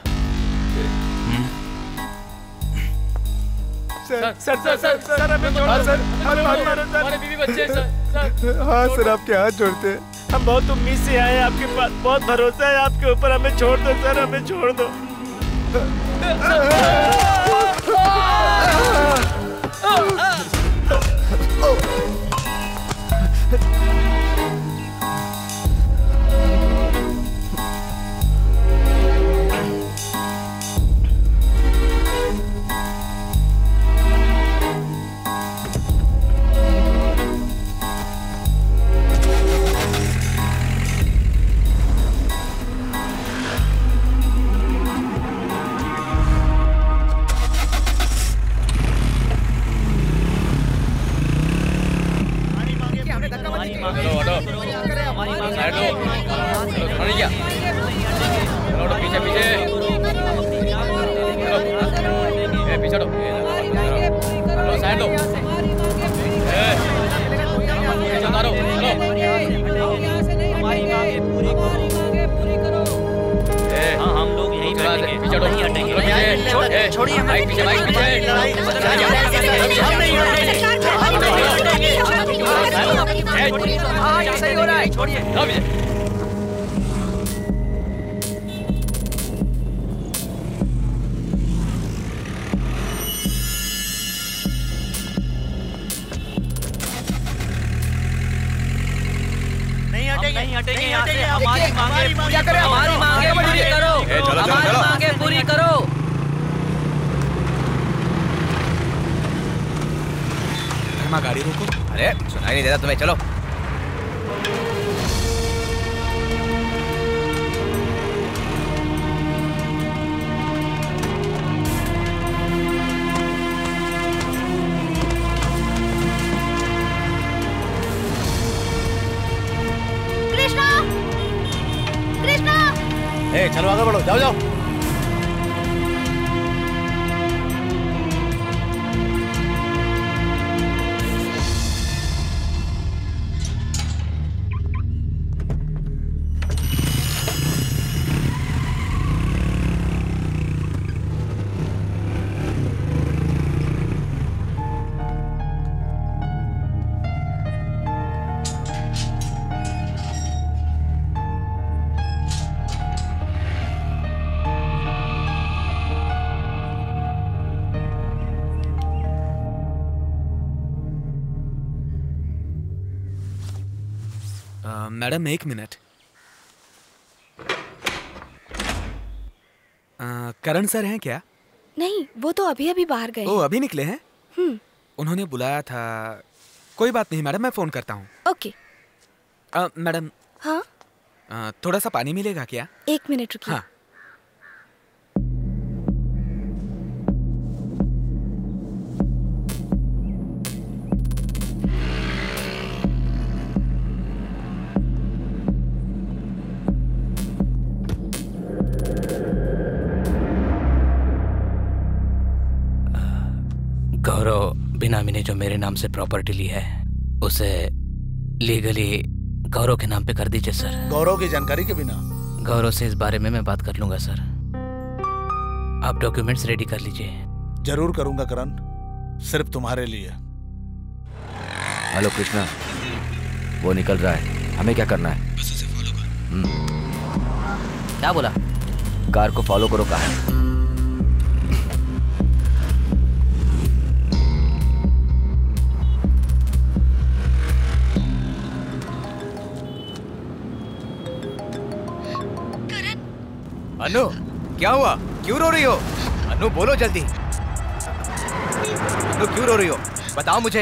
Sir sir sir sir sir हमें छोड़ सर, हमें मत मारो सर, हमारे बीवी बच्चे हैं सर। हाँ सर, आपके हाथ जोड़ते हैं, हम बहुत उम्मीद से आए हैं आपके पास, बहुत भरोसा है आपके ऊपर, हमें छोड़ दो सर, हमें छोड़ दो। पीछे पीछे ए, पीछे हटो। लो साइड लो। ए, पीछे उतारो, चलो। हमारी मांगे पूरी पूरी करो। ए, हाँ, हम लोग यहीं बैठेंगे, पीछे हटो, नहीं हटेंगे। चलो पीछे। छोड़िए, बाइक पीछे, बाइक पीछे। हम नहीं हटेंगे। हाँ, ये सही हो रहा है, छोड़िए। लो पीछे। नहीं हटेंगे यहाँ से। हमारी मांगे क्या करें? हमारी मांगे पूरी करो, हमारी मांगे पूरी करो। धर्मा, गाड़ी रोको। अरे सुनाई नहीं देता तुम्हें, चलो। ए, चलो आगे बढ़ो, जाओ जाओ। मैडम एक मिनट। आ, करण सर हैं क्या? नहीं, वो तो अभी अभी बाहर गए। ओ, अभी निकले हैं? हम्म। उन्होंने बुलाया था। कोई बात नहीं मैडम, मैं फोन करता हूँ। ओके। आ, मैडम। हाँ? आ, थोड़ा सा पानी मिलेगा क्या? एक मिनट रुकिए। हाँ। गौरव बिनामी ने जो मेरे नाम से प्रॉपर्टी ली है उसे लीगली गौरव के नाम पे कर दीजिए सर। गौरव की जानकारी के बिना? गौरव से इस बारे में मैं बात कर लूंगा सर। आप डॉक्यूमेंट्स रेडी कर लीजिए। जरूर करूंगा करण, सिर्फ तुम्हारे लिए। हेलो कृष्णा, वो निकल रहा है, हमें क्या करना है? बस उसे फॉलो कर। क्या बोला? कार को फॉलो करो कहा है। अनु, क्या हुआ? क्यों रो रही हो? अनु बोलो जल्दी। अनु क्यों रो रही हो? बताओ मुझे।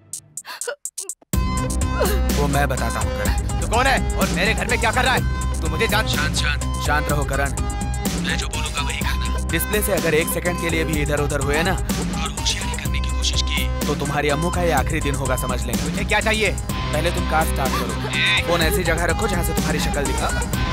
वो मैं बताता हूँ करण। तू कौन है और मेरे घर में क्या कर रहा है? तू मुझे जान। शांत शांत शांत रहो करण, मैं जो बोलूँगा वही करना। डिस्प्ले से अगर एक सेकंड के लिए भी इधर उधर हुए ना और होशियारी करने की कोशिश की तो तुम्हारी अम्मू का ये आखिरी दिन होगा, समझ लेंगे। मुझे क्या चाहिए? पहले तुम कार स्टार्ट करो। फोन ऐसी जगह रखो जहाँ से तुम्हारी शक्ल दिखा।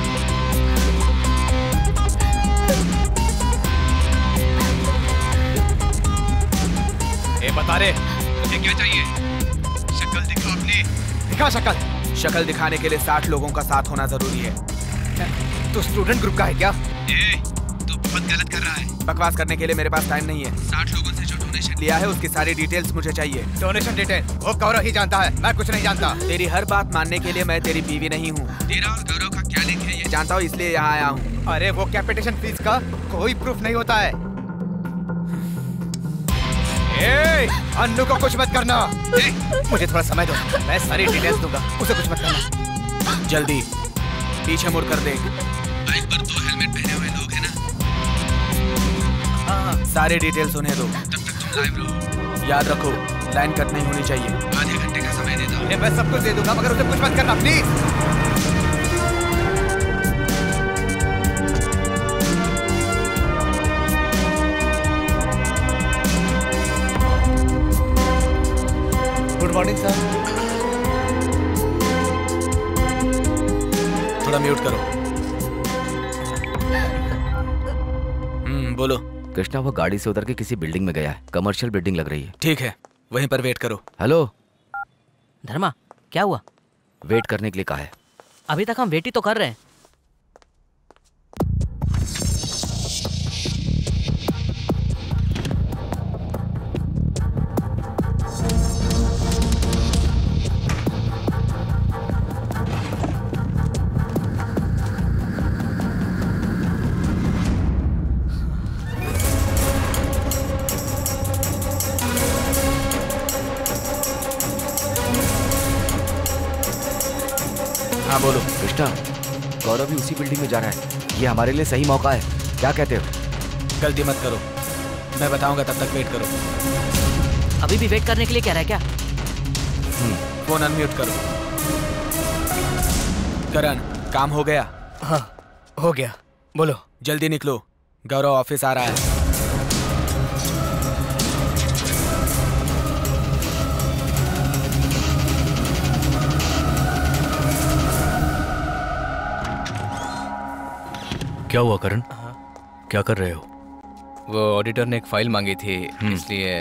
ए बता रे, मुझे क्या चाहिए? शक्ल दिखा अपनी। दिखा शक्ल। शक्ल दिखाने के लिए साठ लोगों का साथ होना जरूरी है। तू स्टूडेंट ग्रुप का है क्या? ए, तू बहुत गलत कर रहा है। बकवास करने के लिए मेरे पास टाइम नहीं है। साठ लोगों से जो डोनेशन लिया है उसकी सारी डिटेल्स मुझे चाहिए। डोनेशन डिटेल वो गौरव ही जानता है, मैं कुछ नहीं जानता। तेरी हर बात मानने के लिए मैं तेरी बीवी नहीं हूँ। तेरा और गौरव का क्या लिंक है ये जानता हूँ, इसलिए यहाँ आया हूँ। अरे वो कैपिटेशन फीस का कोई प्रूफ नहीं होता है। ए, अन्नू को कुछ मत करना। ए, मुझे थोड़ा समय दो, मैं सारी डिटेल्स दूंगा, उसे कुछ मत करना। जल्दी पीछे मुड़ कर देख। बाइक पर दो हेलमेट पहने हुए लोग हैं ना? हाँ, सारे डिटेल्स उन्हें दो। तब तक तुम लाइव रहो। याद रखो, लाइन कट नहीं होनी चाहिए। आधे घंटे का समय देता हूँ। मैं सब कुछ दे दूंगा मगर उसे कुछ मत करना प्लीज। Good morning sir. थोड़ा म्यूट करो। हम्म बोलो। कृष्णा वो गाड़ी से उतर के किसी बिल्डिंग में गया है, कमर्शियल बिल्डिंग लग रही है। ठीक है, वहीं पर वेट करो। हेलो धर्मा, क्या हुआ? वेट करने के लिए कहा है। अभी तक हम वेट ही तो कर रहे हैं। हाँ बोलो। कृष्णा, गौरव भी उसी बिल्डिंग में जा रहा है, ये हमारे लिए सही मौका है, क्या कहते हो? गलती मत करो, मैं बताऊंगा, तब तक वेट करो। अभी भी वेट करने के लिए कह रहा है क्या? फोन अनम्यूट करो। करण, काम हो गया? हाँ हो गया, बोलो। जल्दी निकलो, गौरव ऑफिस आ रहा है। क्या हुआ करण? क्या कर रहे हो? वो ऑडिटर ने एक फाइल मांगी थी, इसलिए।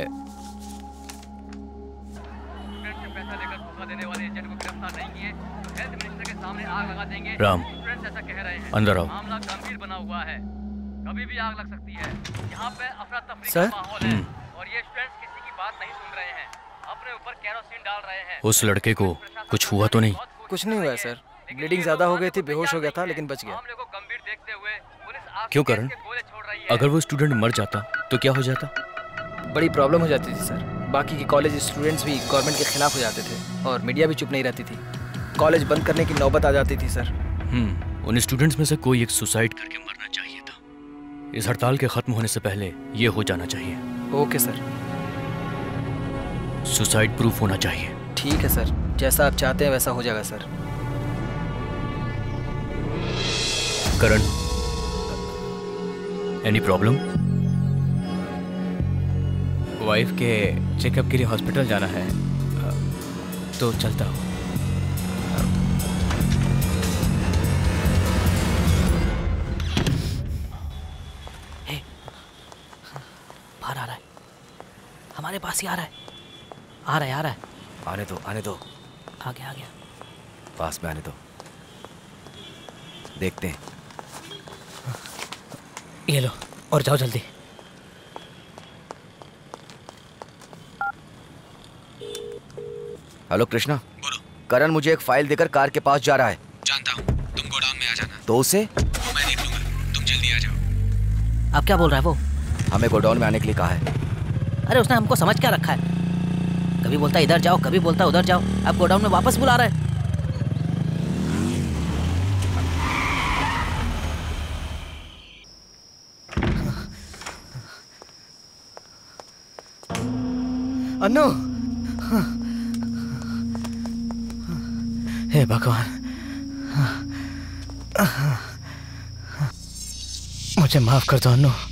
राम, अंदर आओ। मामला गंभीर बना हुआ है, कभी भी आग लग सकती है। यहाँ पे अफरा तफरी सर? का माहौल है और ये स्टूडेंट्स किसी की बात नहीं सुन रहे हैं, अपने ऊपर केरोसिन डाल रहे हैं। उस लड़के को कुछ हुआ तो नहीं? कुछ नहीं हुआ है सर, ब्लीडिंग ज्यादा हो गई थी, बेहोश हो गया था लेकिन बच गया। क्यों करण? अगर वो स्टूडेंट मर जाता तो क्या हो जाता? बड़ी प्रॉब्लम हो जाती थी सर। बाकी के कॉलेज स्टूडेंट्स भी गवर्नमेंट के खिलाफ हो जाते थे और मीडिया भी चुप नहीं रहती थी, कॉलेज बंद करने की नौबत आ जाती थी सर। हम्म उन स्टूडेंट्स में से कोई एक सुसाइड करके मरना चाहिए था। इस हड़ताल के खत्म होने से पहले ये हो जाना चाहिए। Okay sir. सुसाइड प्रूफ होना चाहिए। ठीक है सर, जैसा आप चाहते हैं वैसा हो जाएगा sir. Karan, any problem? Wife के चेकअप के लिए हॉस्पिटल जाना है, तो चलता हूँ। बाहर आ रहा है, हमारे पास ही आ रहा है। आ रहा है आ रहा है आने दो आने दो। आ गया आ गया। पास में आने दो, देखते हैं। ये लो और जाओ जल्दी। हेलो कृष्णा। बोलो। करण मुझे एक फाइल देकर कार के पास जा रहा है। जानता हूँ, तुम गोडाउन में आ जाना। तो उसे वो मैं देख लूंगा, तुम जल्दी आ जाओ। अब क्या बोल रहा है वो? हमें गोडाउन में आने के लिए कहा है। अरे उसने हमको समझ क्या रखा है? कभी बोलता है इधर जाओ, कभी बोलता है उधर जाओ, अब गोडाउन में वापस बुला रहा है। अन्नू, हे भगवान, मुझे माफ कर दो अन्नू।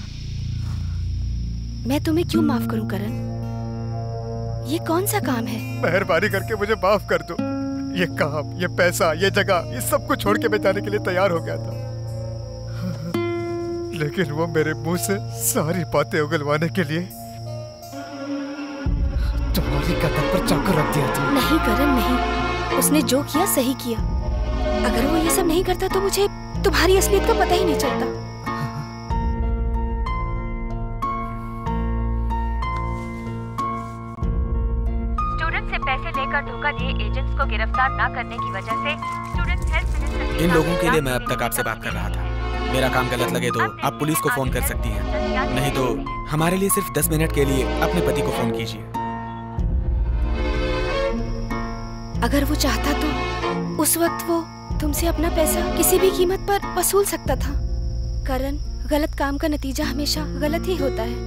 मैं तुम्हें क्यों माफ करूं करण? ये कौन सा काम है? मेहरबानी करके मुझे माफ कर दो। ये काम, ये पैसा, ये जगह, ये सब कुछ छोड़ के मैं जाने के लिए तैयार हो गया था, लेकिन वो मेरे मुंह से सारी बातें उगलवाने के लिए तुम्हारी कदम पर चाकू रख दिया था। नहीं करण नहीं, उसने जो किया सही किया। अगर वो ये सब नहीं करता तो मुझे तुम्हारी असलियत का पता ही नहीं चलता। स्टूडेंट से पैसे लेकर धोखा दिए एजेंट्स को गिरफ्तार न करने की वजह से स्टूडेंट हेल्थ मिनिस्टर इन लोगों के लिए मैं अब तक आपसे बात कर रहा था। मेरा काम गलत लगे तो आप पुलिस को फोन कर सकती हैं, नहीं तो हमारे लिए सिर्फ दस मिनट के लिए अपने पति को फोन कीजिए। अगर वो चाहता तो उस वक्त वो तुमसे अपना पैसा किसी भी कीमत पर वसूल सकता था। करण, गलत काम का नतीजा हमेशा गलत ही होता है।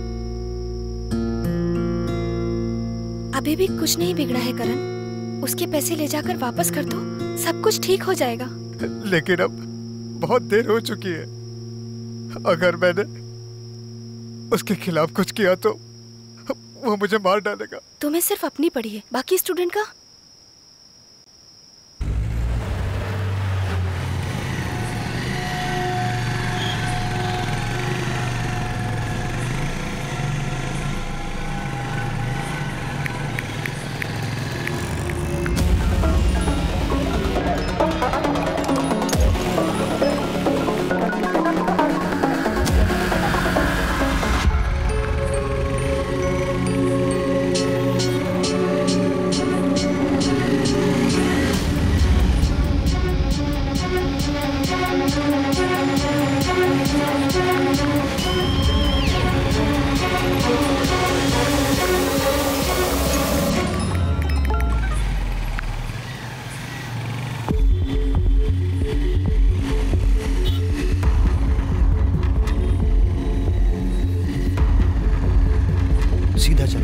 अभी भी कुछ नहीं बिगड़ा है करण, उसके पैसे ले जाकर वापस कर दो, सब कुछ ठीक हो जाएगा। लेकिन अब बहुत देर हो चुकी है। अगर मैंने उसके खिलाफ कुछ किया तो वो मुझे मार डालेगा। तुम्हें सिर्फ अपनी पड़ी है, बाकी स्टूडेंट का? सीधा चलो।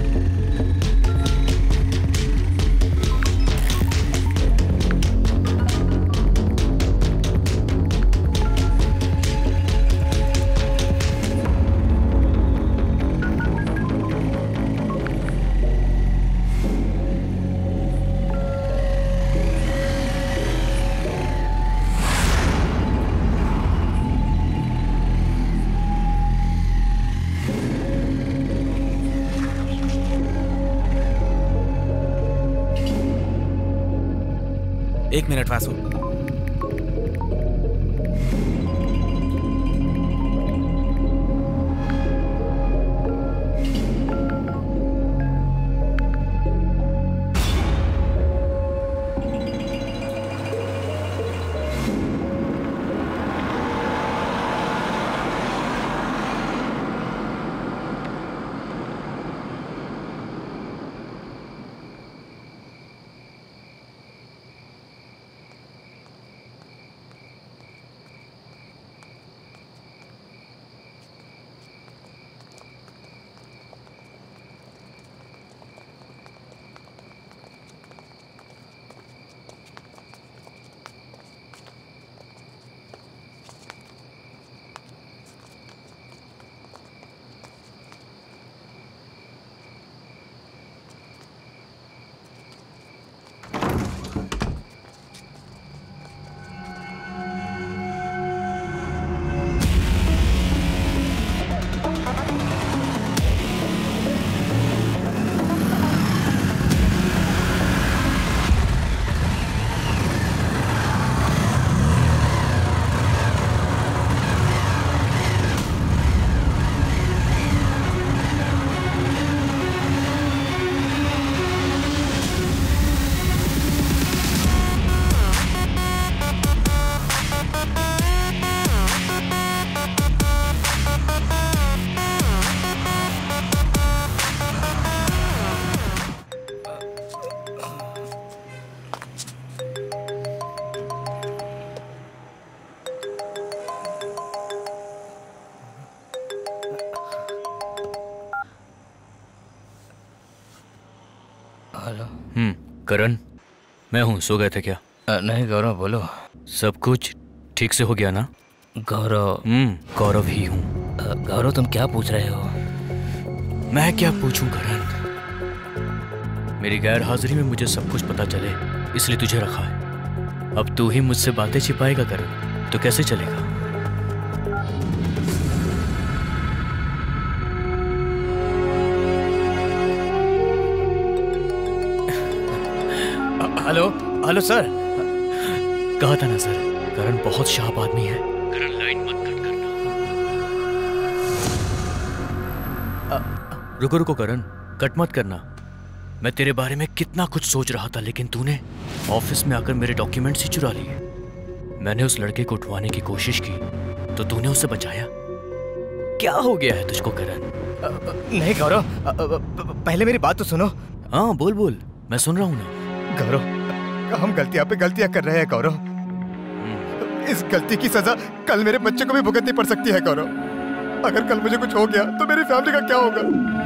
एक मिनट वासु। करण, मैं हूँ। सो गए थे क्या? आ, नहीं गौरव, बोलो। सब कुछ ठीक से हो गया ना? गौरव। हम्म गौरव ही हूँ। गौरव, तुम क्या पूछ रहे हो? मैं क्या पूछूं करण? मेरी गैर हाजिरी में मुझे सब कुछ पता चले, इसलिए तुझे रखा है। अब तू ही मुझसे बातें छिपाएगा करण, तो कैसे चलेगा? Hello hello sir. कहा था ना सर, करण बहुत शार्प आदमी है। करण, लाइन मत कट करना। रुको रुको करण, कट मत करना। मैं तेरे बारे में कितना कुछ सोच रहा था, लेकिन तूने ऑफिस में आकर मेरे डॉक्यूमेंट्स ही चुरा लिए। मैंने उस लड़के को उठवाने की कोशिश की तो तूने उसे बचाया। क्या हो गया है तुझको करण? नहीं गौरव, पहले मेरी बात तो सुनो। हाँ बोल बोल, मैं सुन रहा हूँ ना। गौरव, हम गलतियां पे गलतियां कर रहे हैं गौरव। इस गलती की सजा कल मेरे बच्चे को भी भुगतनी पड़ सकती है गौरव। अगर कल मुझे कुछ हो गया तो मेरी फैमिली का क्या होगा?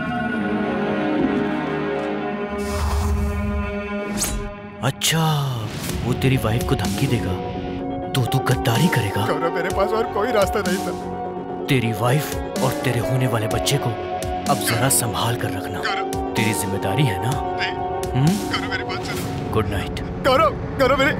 अच्छा, वो तेरी वाइफ को धमकी देगा तो तू गद्दारी करेगा? गौरव, मेरे पास और कोई रास्ता नहीं था। तेरी वाइफ और तेरे होने वाले बच्चे को अब जरा संभाल कर रखना, तेरी जिम्मेदारी है ना? हम्म? गौरव, मेरी बात सुनो। Good night. गौरव, गौरव मेरे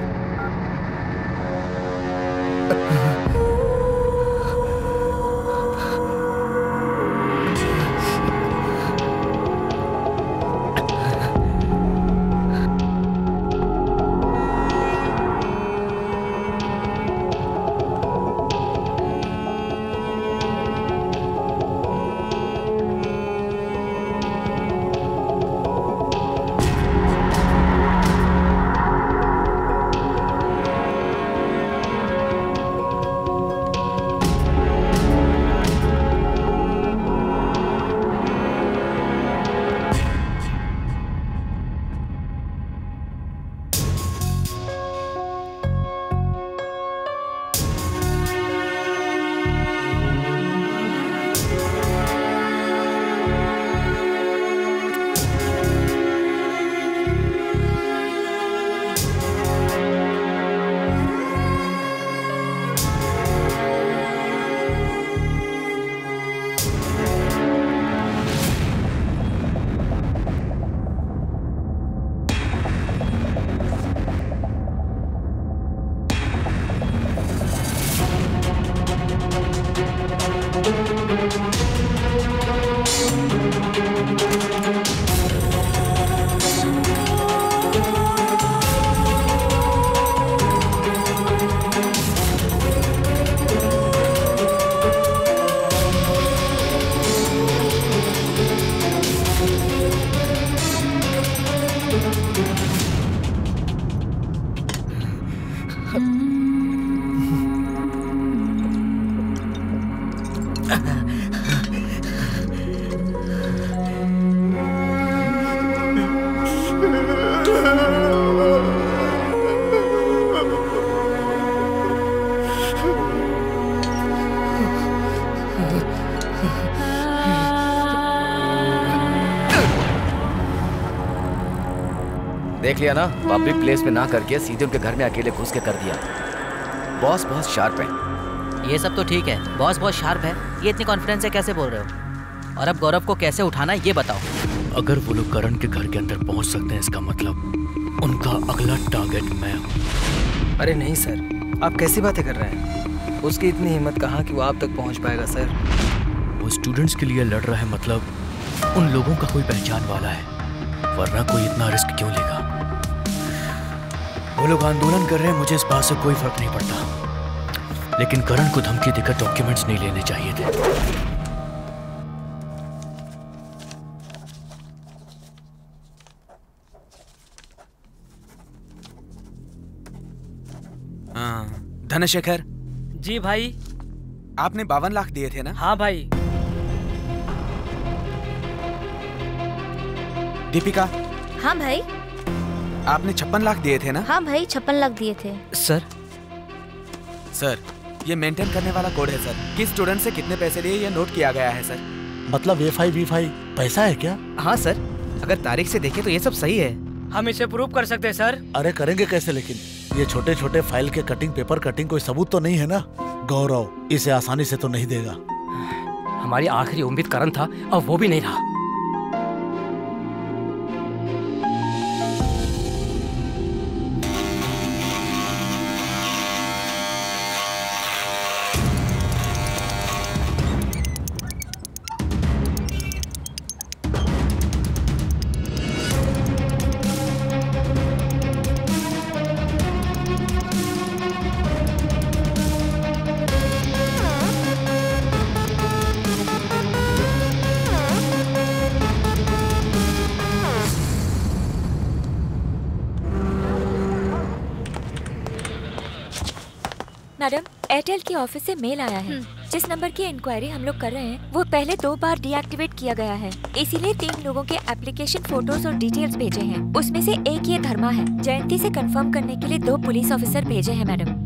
देख लिया ना, पब्लिक प्लेस में ना करके सीधे उनके घर में अकेले घुस के कर दिया। बॉस बहुत शार्प है। ये सब तो ठीक है, बॉस बहुत शार्प है, ये इतनी कॉन्फिडेंस से कैसे बोल रहे हो? और अब गौरव को कैसे उठाना ये बताओ। अगर वो लोग करण के घर के अंदर पहुंच सकते हैं, इसका मतलब उनका अगला टारगेट मैं हूँ। अरे नहीं सर, आप कैसी बातें कर रहे हैं? उसकी इतनी हिम्मत कहाँ कि वो आप तक पहुँच पाएगा सर। वो स्टूडेंट्स के लिए लड़ रहा है, मतलब उन लोगों का कोई पहचान वाला है, वरना कोई इतना रिस्क क्यों लेगा? वो लोग आंदोलन कर रहे हैं, मुझे इस बात से कोई फर्क नहीं पड़ता, लेकिन करण को धमकी देकर डॉक्यूमेंट्स नहीं लेने चाहिए थे। हाँ, धनशेखर जी भाई। आपने बावन लाख दिए थे ना? हाँ भाई। दीपिका। हाँ भाई। आपने छप्पन लाख दिए थे ना? हाँ भाई, छप्पन लाख दिए थे। सर सर ये मेंटेन करने वाला कोड है सर। किस स्टूडेंट से कितने पैसे लिए ये नोट किया गया है सर। मतलब ए फाइव वी फाइव पैसा है क्या? हाँ सर, अगर तारीख से देखें तो ये सब सही है। हम इसे प्रूव कर सकते हैं सर। अरे करेंगे कैसे, लेकिन ये छोटे छोटे फाइल के कटिंग, पेपर कटिंग कोई सबूत तो नहीं है ना? गौरव इसे आसानी से तो नहीं देगा। हमारी आखिरी उम्मीद करण था, अब वो भी नहीं रहा। मैडम, एयरटेल के ऑफिस से मेल आया है। जिस नंबर की इंक्वायरी हम लोग कर रहे हैं वो पहले दो बार डीएक्टिवेट किया गया है, इसीलिए तीन लोगों के एप्लीकेशन फोटोज और डिटेल्स भेजे हैं। उसमें से एक ये धर्मा है। जयंती से कंफर्म करने के लिए दो पुलिस ऑफिसर भेजे हैं मैडम।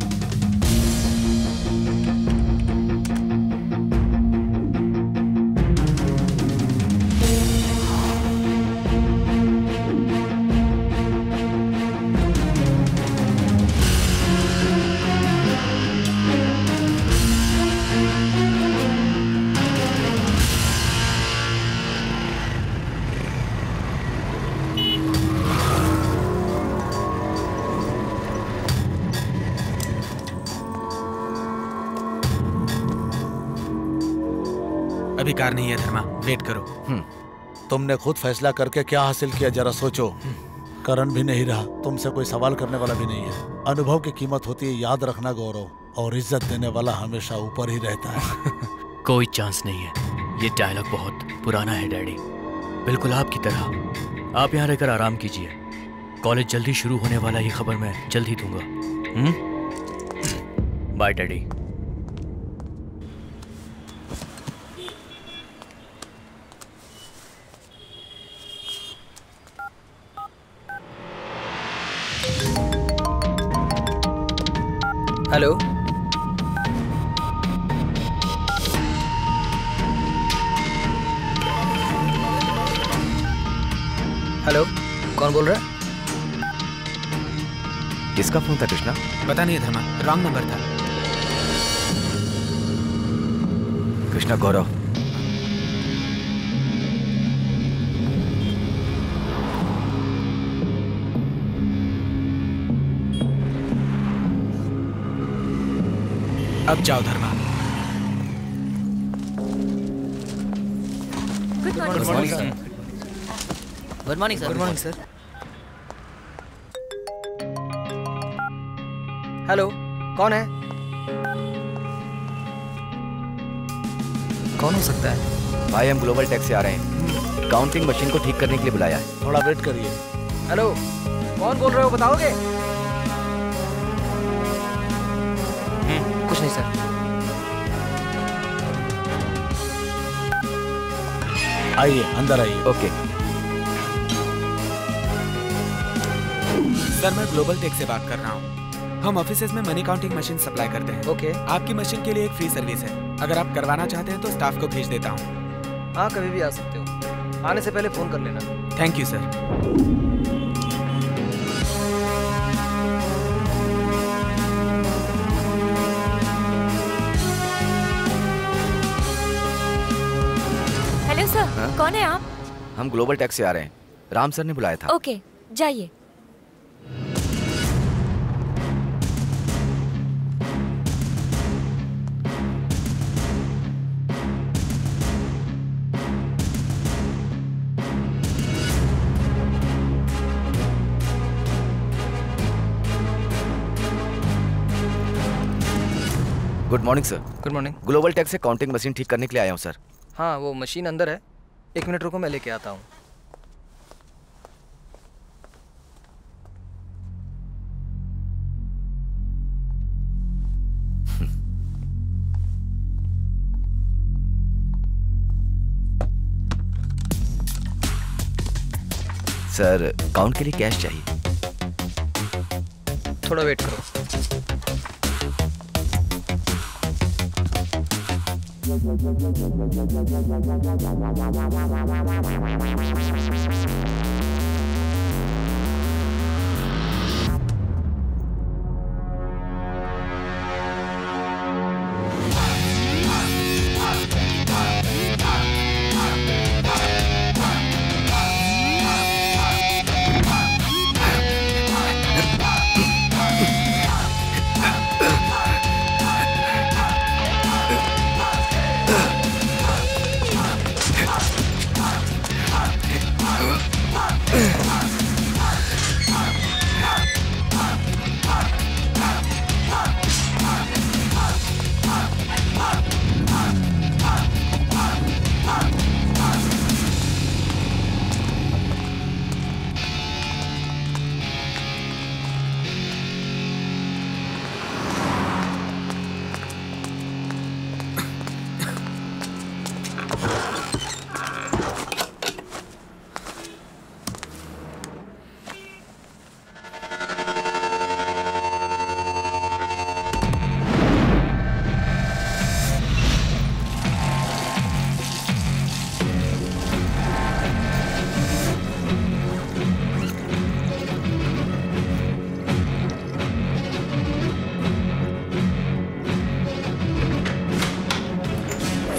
अभी कार नहीं है धर्मा, वेट करो। तुमने खुद फैसला करके क्या हासिल किया जरा सोचो। करण भी नहीं रहा, तुमसे कोई सवाल करने वाला भी नहीं है। अनुभव की कीमत होती है, याद रखना गौरव, और इज्जत देने वाला हमेशा ऊपर ही रहता है। कोई चांस नहीं है। ये डायलॉग बहुत पुराना है डैडी, बिल्कुल आपकी तरह। आप यहाँ रहकर आराम कीजिए, कॉलेज जल्दी शुरू होने वाला, ये खबर मैं जल्द ही दूंगा। Bye daddy. हेलो, हेलो, कौन बोल रहा है? किसका फोन था कृष्णा? पता नहीं धर्मा, रॉन्ग नंबर था। कृष्णा, गौरव। अब जाओ Dharma. Good morning sir. Good morning sir. Good morning sir. Hello, कौन है? कौन हो सकता है? भाई हम ग्लोबल टेक से आ रहे हैं, काउंटिंग मशीन को ठीक करने के लिए बुलाया है। थोड़ा वेट करिए। हेलो, कौन बोल रहे हो, बताओगे? कुछ नहीं सर। आइए, अंदर आइए। ओके सर, मैं ग्लोबल टेक से बात कर रहा हूँ। हम ऑफिसेज में मनी काउंटिंग मशीन सप्लाई करते हैं। ओके। आपकी मशीन के लिए एक फ्री सर्विस है, अगर आप करवाना चाहते हैं तो स्टाफ को भेज देता हूँ। हाँ, कभी भी आ सकते हो, आने से पहले फोन कर लेना। Thank you sir. Hello sir. हाँ? कौन है आप? हम ग्लोबल टेक से आ रहे हैं, राम सर ने बुलाया था। ओके, जाइए। Good morning sir. Good morning. Global tech से काउंटिंग मशीन ठीक करने के लिए आया हूँ सर। हाँ, वो मशीन अंदर है, एक मिनट रुको, मैं लेके आता हूँ। सर, काउंट के लिए कैश चाहिए। थोड़ा वेट करो।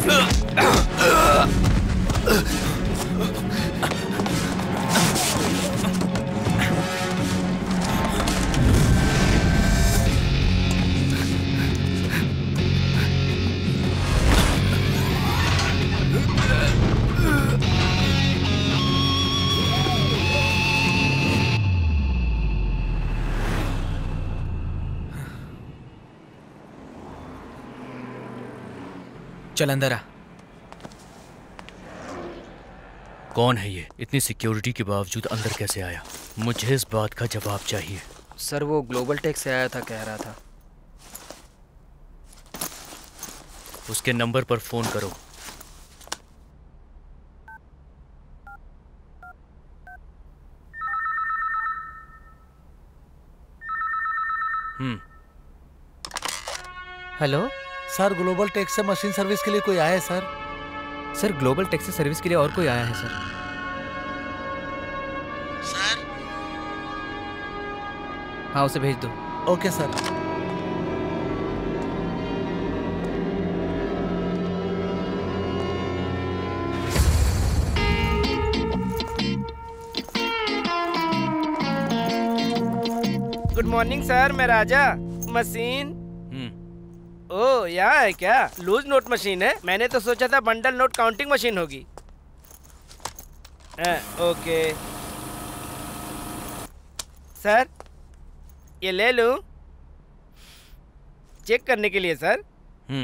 चल अंदर आ। कौन है ये? इतनी सिक्योरिटी के बावजूद अंदर कैसे आया? मुझे इस बात का जवाब चाहिए। सर वो ग्लोबल टेक से आया था, कह रहा था। उसके नंबर पर फोन करो। Hmm. Hello sir, global tech से मशीन सर्विस के लिए कोई आया है सर? सर ग्लोबल टेक से सर्विस के लिए और कोई आया है सर? सर हाँ, उसे भेज दो। Okay sir. Good morning sir, मैं राजा। मशीन ओ यहाँ है क्या? लूज नोट मशीन है? मैंने तो सोचा था बंडल नोट काउंटिंग मशीन होगी। आ, ओके सर, ये ले लूं चेक करने के लिए सर। हम्म।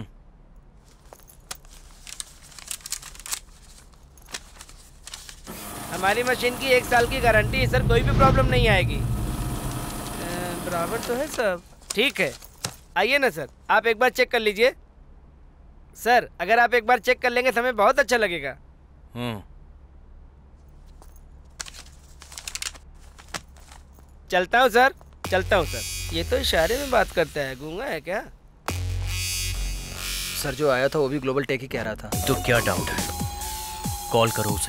हमारी मशीन की एक साल की गारंटी है सर, कोई भी प्रॉब्लम नहीं आएगी। बराबर तो है सब, ठीक है। आइए ना सर, आप एक बार चेक कर लीजिए। सर अगर आप एक बार चेक कर लेंगे तो हमें बहुत अच्छा लगेगा। हम्म। चलता हूँ सर, चलता हूँ सर। ये तो इशारे में बात करता है, गूंगा है क्या? सर जो आया था वो भी ग्लोबल टेक ही कह रहा था। तो क्या डाउट है? कॉल करो उसे।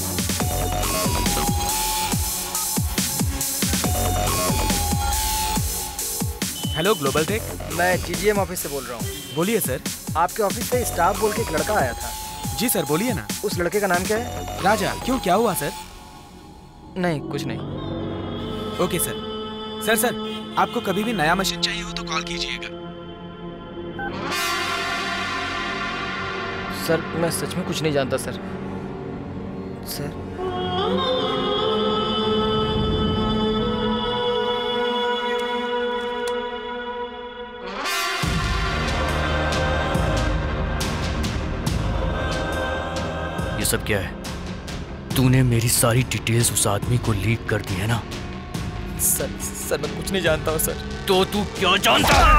Hello global tech. मैं जीजीएम ऑफिस से बोल रहा हूँ। बोलिए सर। आपके ऑफिस से स्टाफ बोल के एक लड़का आया था। जी सर, बोलिए ना। उस लड़के का नाम क्या है? राजा। क्यों, क्या हुआ सर? नहीं कुछ नहीं। Okay sir. सर सर आपको कभी भी नया मशीन चाहिए हो तो कॉल कीजिएगा। सर मैं सच में कुछ नहीं जानता सर। सर ये सब क्या है? तूने मेरी सारी डिटेल्स उस आदमी को लीक कर दी है ना? सर सर मैं कुछ नहीं जानता हूँ सर। तो तू क्या जानता है?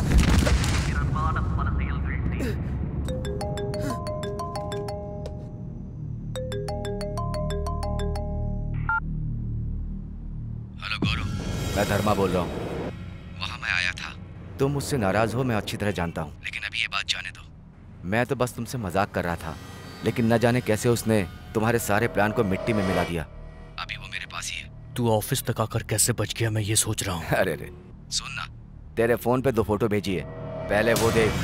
हेलो गौरव, मैं धर्मा बोल रहा हूँ। वहाँ मैं आया था। तुम मुझसे नाराज हो, मैं अच्छी तरह जानता हूँ, लेकिन अभी ये बात जाने दो। मैं तो बस तुमसे मजाक कर रहा था, लेकिन न जाने कैसे उसने तुम्हारे सारे प्लान को मिट्टी में मिला दिया। अभी वो मेरे पास ही है। तू ऑफिस तक आकर कैसे बच गया, मैं ये सोच रहा हूँ। अरे अरे सुन ना, तेरे फोन पे दो फोटो भेजी है, पहले वो देख।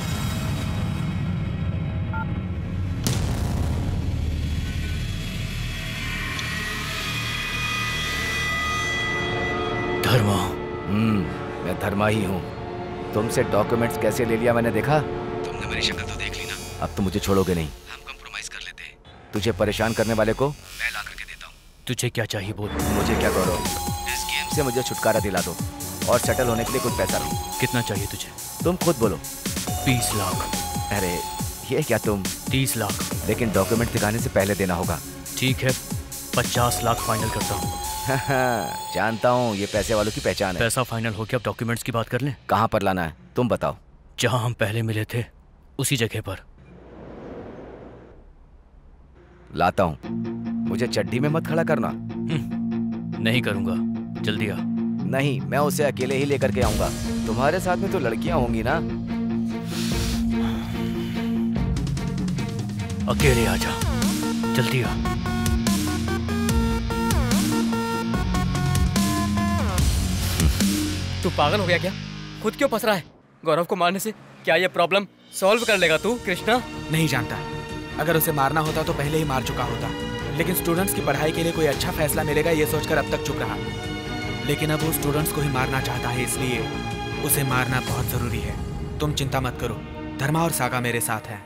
धर्मा। हम्म, मैं धर्मा ही हूँ। तुमसे डॉक्यूमेंट्स कैसे ले लिया मैंने देखा। तुमने मेरी शक्ल तो देख ली ना। अब तो मुझे छोड़ोगे नहीं। हम कॉम्प्रोमाइज कर लेते हैं। तुझे परेशान करने वाले को मैं ला करके देता हूँ। तुझे क्या चाहिए बोल। मुझे क्या करो, इस गेम से मुझे छुटकारा दिला दो और सेटल होने के लिए कुछ पैसा दो। कितना चाहिए तुझे? तुम खुद बोलो। बीस लाख। अरे ये क्या तुम? तीस लाख। लेकिन डॉक्यूमेंट दिखाने से पहले देना होगा। ठीक है, पचास लाख फाइनल करता हूँ। जानता हूँ, ये पैसे वालों की पहचान है। पैसा फाइनल हो गया, अब डॉक्यूमेंट्स की बात कर लें। कहाँ पर लाना है तुम बताओ। जहाँ हम पहले मिले थे उसी जगह पर। लाता हूँ। मुझे चड्डी में मत खड़ा करना। नहीं करूँगा, जल्दी आ। नहीं, मैं उसे अकेले ही लेकर के आऊंगा। तुम्हारे साथ में तो लड़कियां होंगी ना। अकेले आजा, जल्दी आ। तू पागल हो गया क्या? खुद क्यों फंस रहा है? गौरव को मारने से क्या ये प्रॉब्लम सॉल्व कर लेगा तू कृष्णा? नहीं जानता, अगर उसे मारना होता तो पहले ही मार चुका होता, लेकिन स्टूडेंट्स की पढ़ाई के लिए कोई अच्छा फैसला मिलेगा ये सोचकर अब तक चुप रहा। लेकिन अब वो स्टूडेंट्स को ही मारना चाहता है, इसलिए उसे मारना बहुत जरूरी है। तुम चिंता मत करो, धर्मा और सागा मेरे साथ हैं।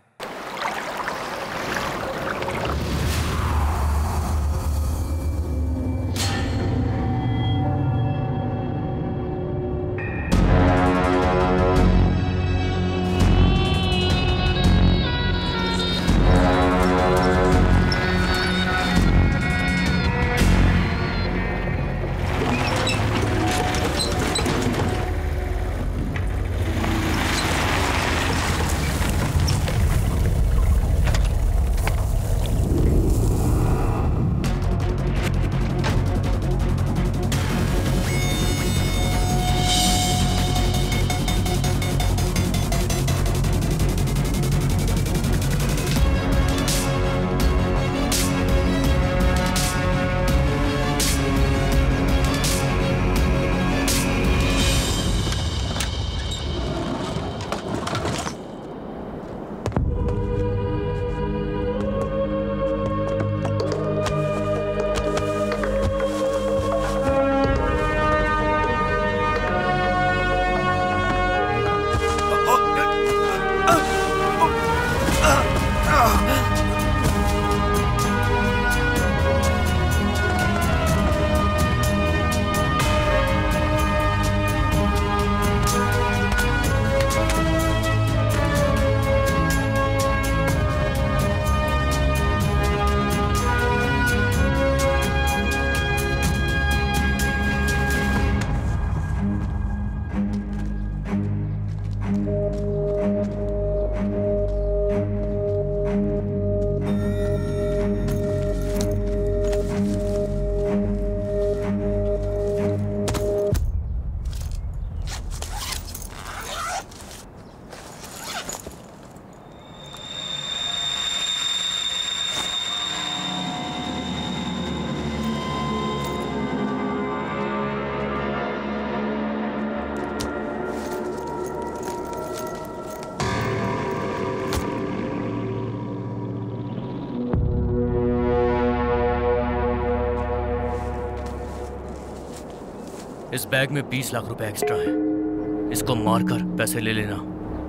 इस बैग में बीस लाख रुपए एक्स्ट्रा है, इसको मारकर पैसे ले लेना,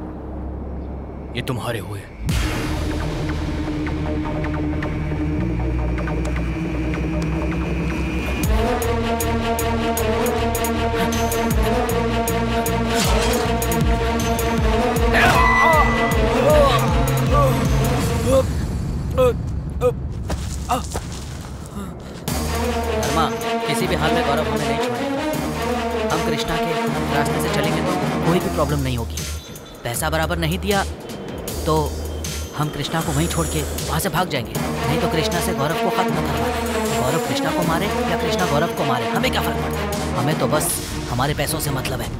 ये तुम्हारे हुए। धर्मा, किसी भी हाल में गौरव हमें नहीं छोड़ेगा। हम कृष्णा के रास्ते से चलेंगे तो कोई भी प्रॉब्लम नहीं होगी। पैसा बराबर नहीं दिया तो हम कृष्णा को वहीं छोड़ के वहाँ से भाग जाएंगे, नहीं तो कृष्णा से गौरव को खत्म करवा दें। गौरव कृष्णा को मारे या कृष्णा गौरव को मारे, हमें क्या फर्क पड़ता है? हमें तो बस हमारे पैसों से मतलब है।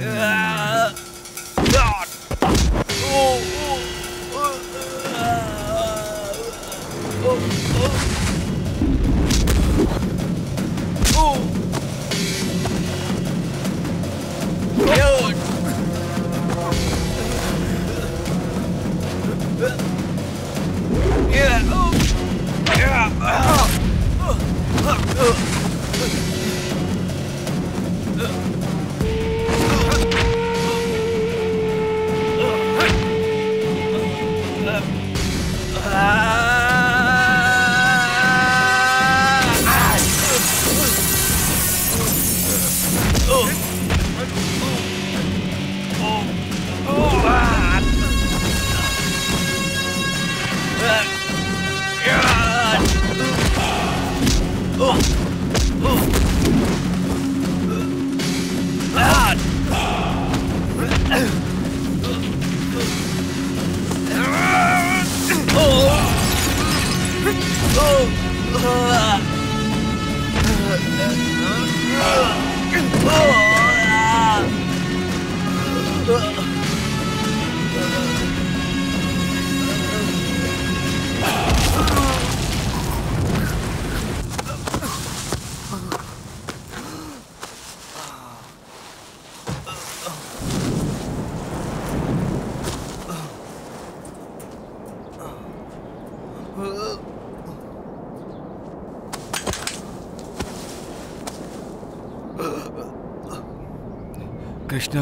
कृष्णा,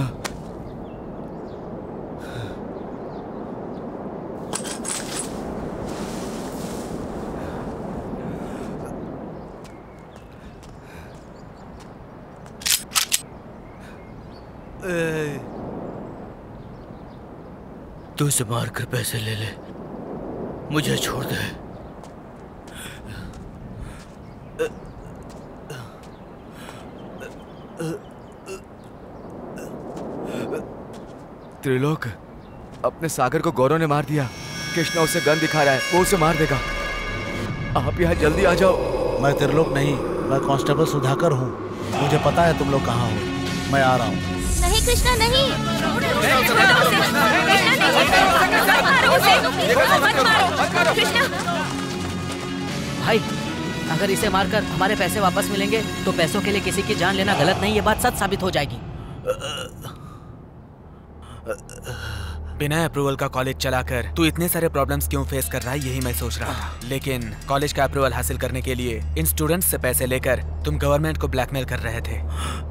तू इसे मार कर पैसे ले ले, मुझे छोड़ दे। त्रिलोक, अपने सागर को गौरव ने मार दिया। कृष्णा उसे गन दिखा रहा है, वो उसे मार देगा। आप यहाँ जल्दी आ जाओ। मैं त्रिलोक नहीं, मैं कांस्टेबल सुधाकर हूँ। मुझे पता है तुम लोग कहाँ हो। मैं आ रहा हूँ। नहीं कृष्णा नहीं, भाई, अगर इसे मारकर हमारे पैसे वापस मिलेंगे तो पैसों के लिए किसी की जान लेना गलत नहीं, ये बात सच साबित हो जाएगी। बिना अप्रूवल का कॉलेज चलाकर तू इतने सारे प्रॉब्लम्स क्यों फेस कर रहा है, यही मैं सोच रहा था। लेकिन कॉलेज का अप्रूवल हासिल करने के लिए इन स्टूडेंट्स से पैसे लेकर तुम गवर्नमेंट को ब्लैकमेल कर रहे थे।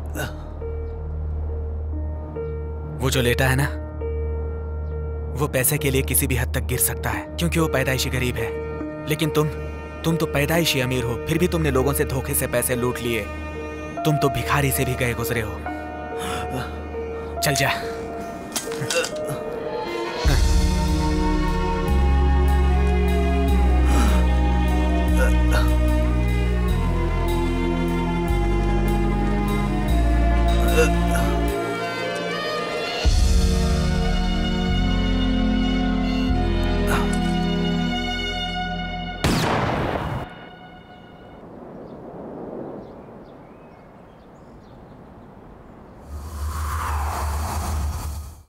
वो जो लेटा है ना, वो पैसे के लिए किसी भी हद तक गिर सकता है, क्योंकि वो पैदाइशी गरीब है। लेकिन तुम तुम तो पैदाइशी अमीर हो, फिर भी तुमने लोगों से धोखे से पैसे लूट लिए। तुम तो भिखारी से भी गए गुजरे हो। चल जा।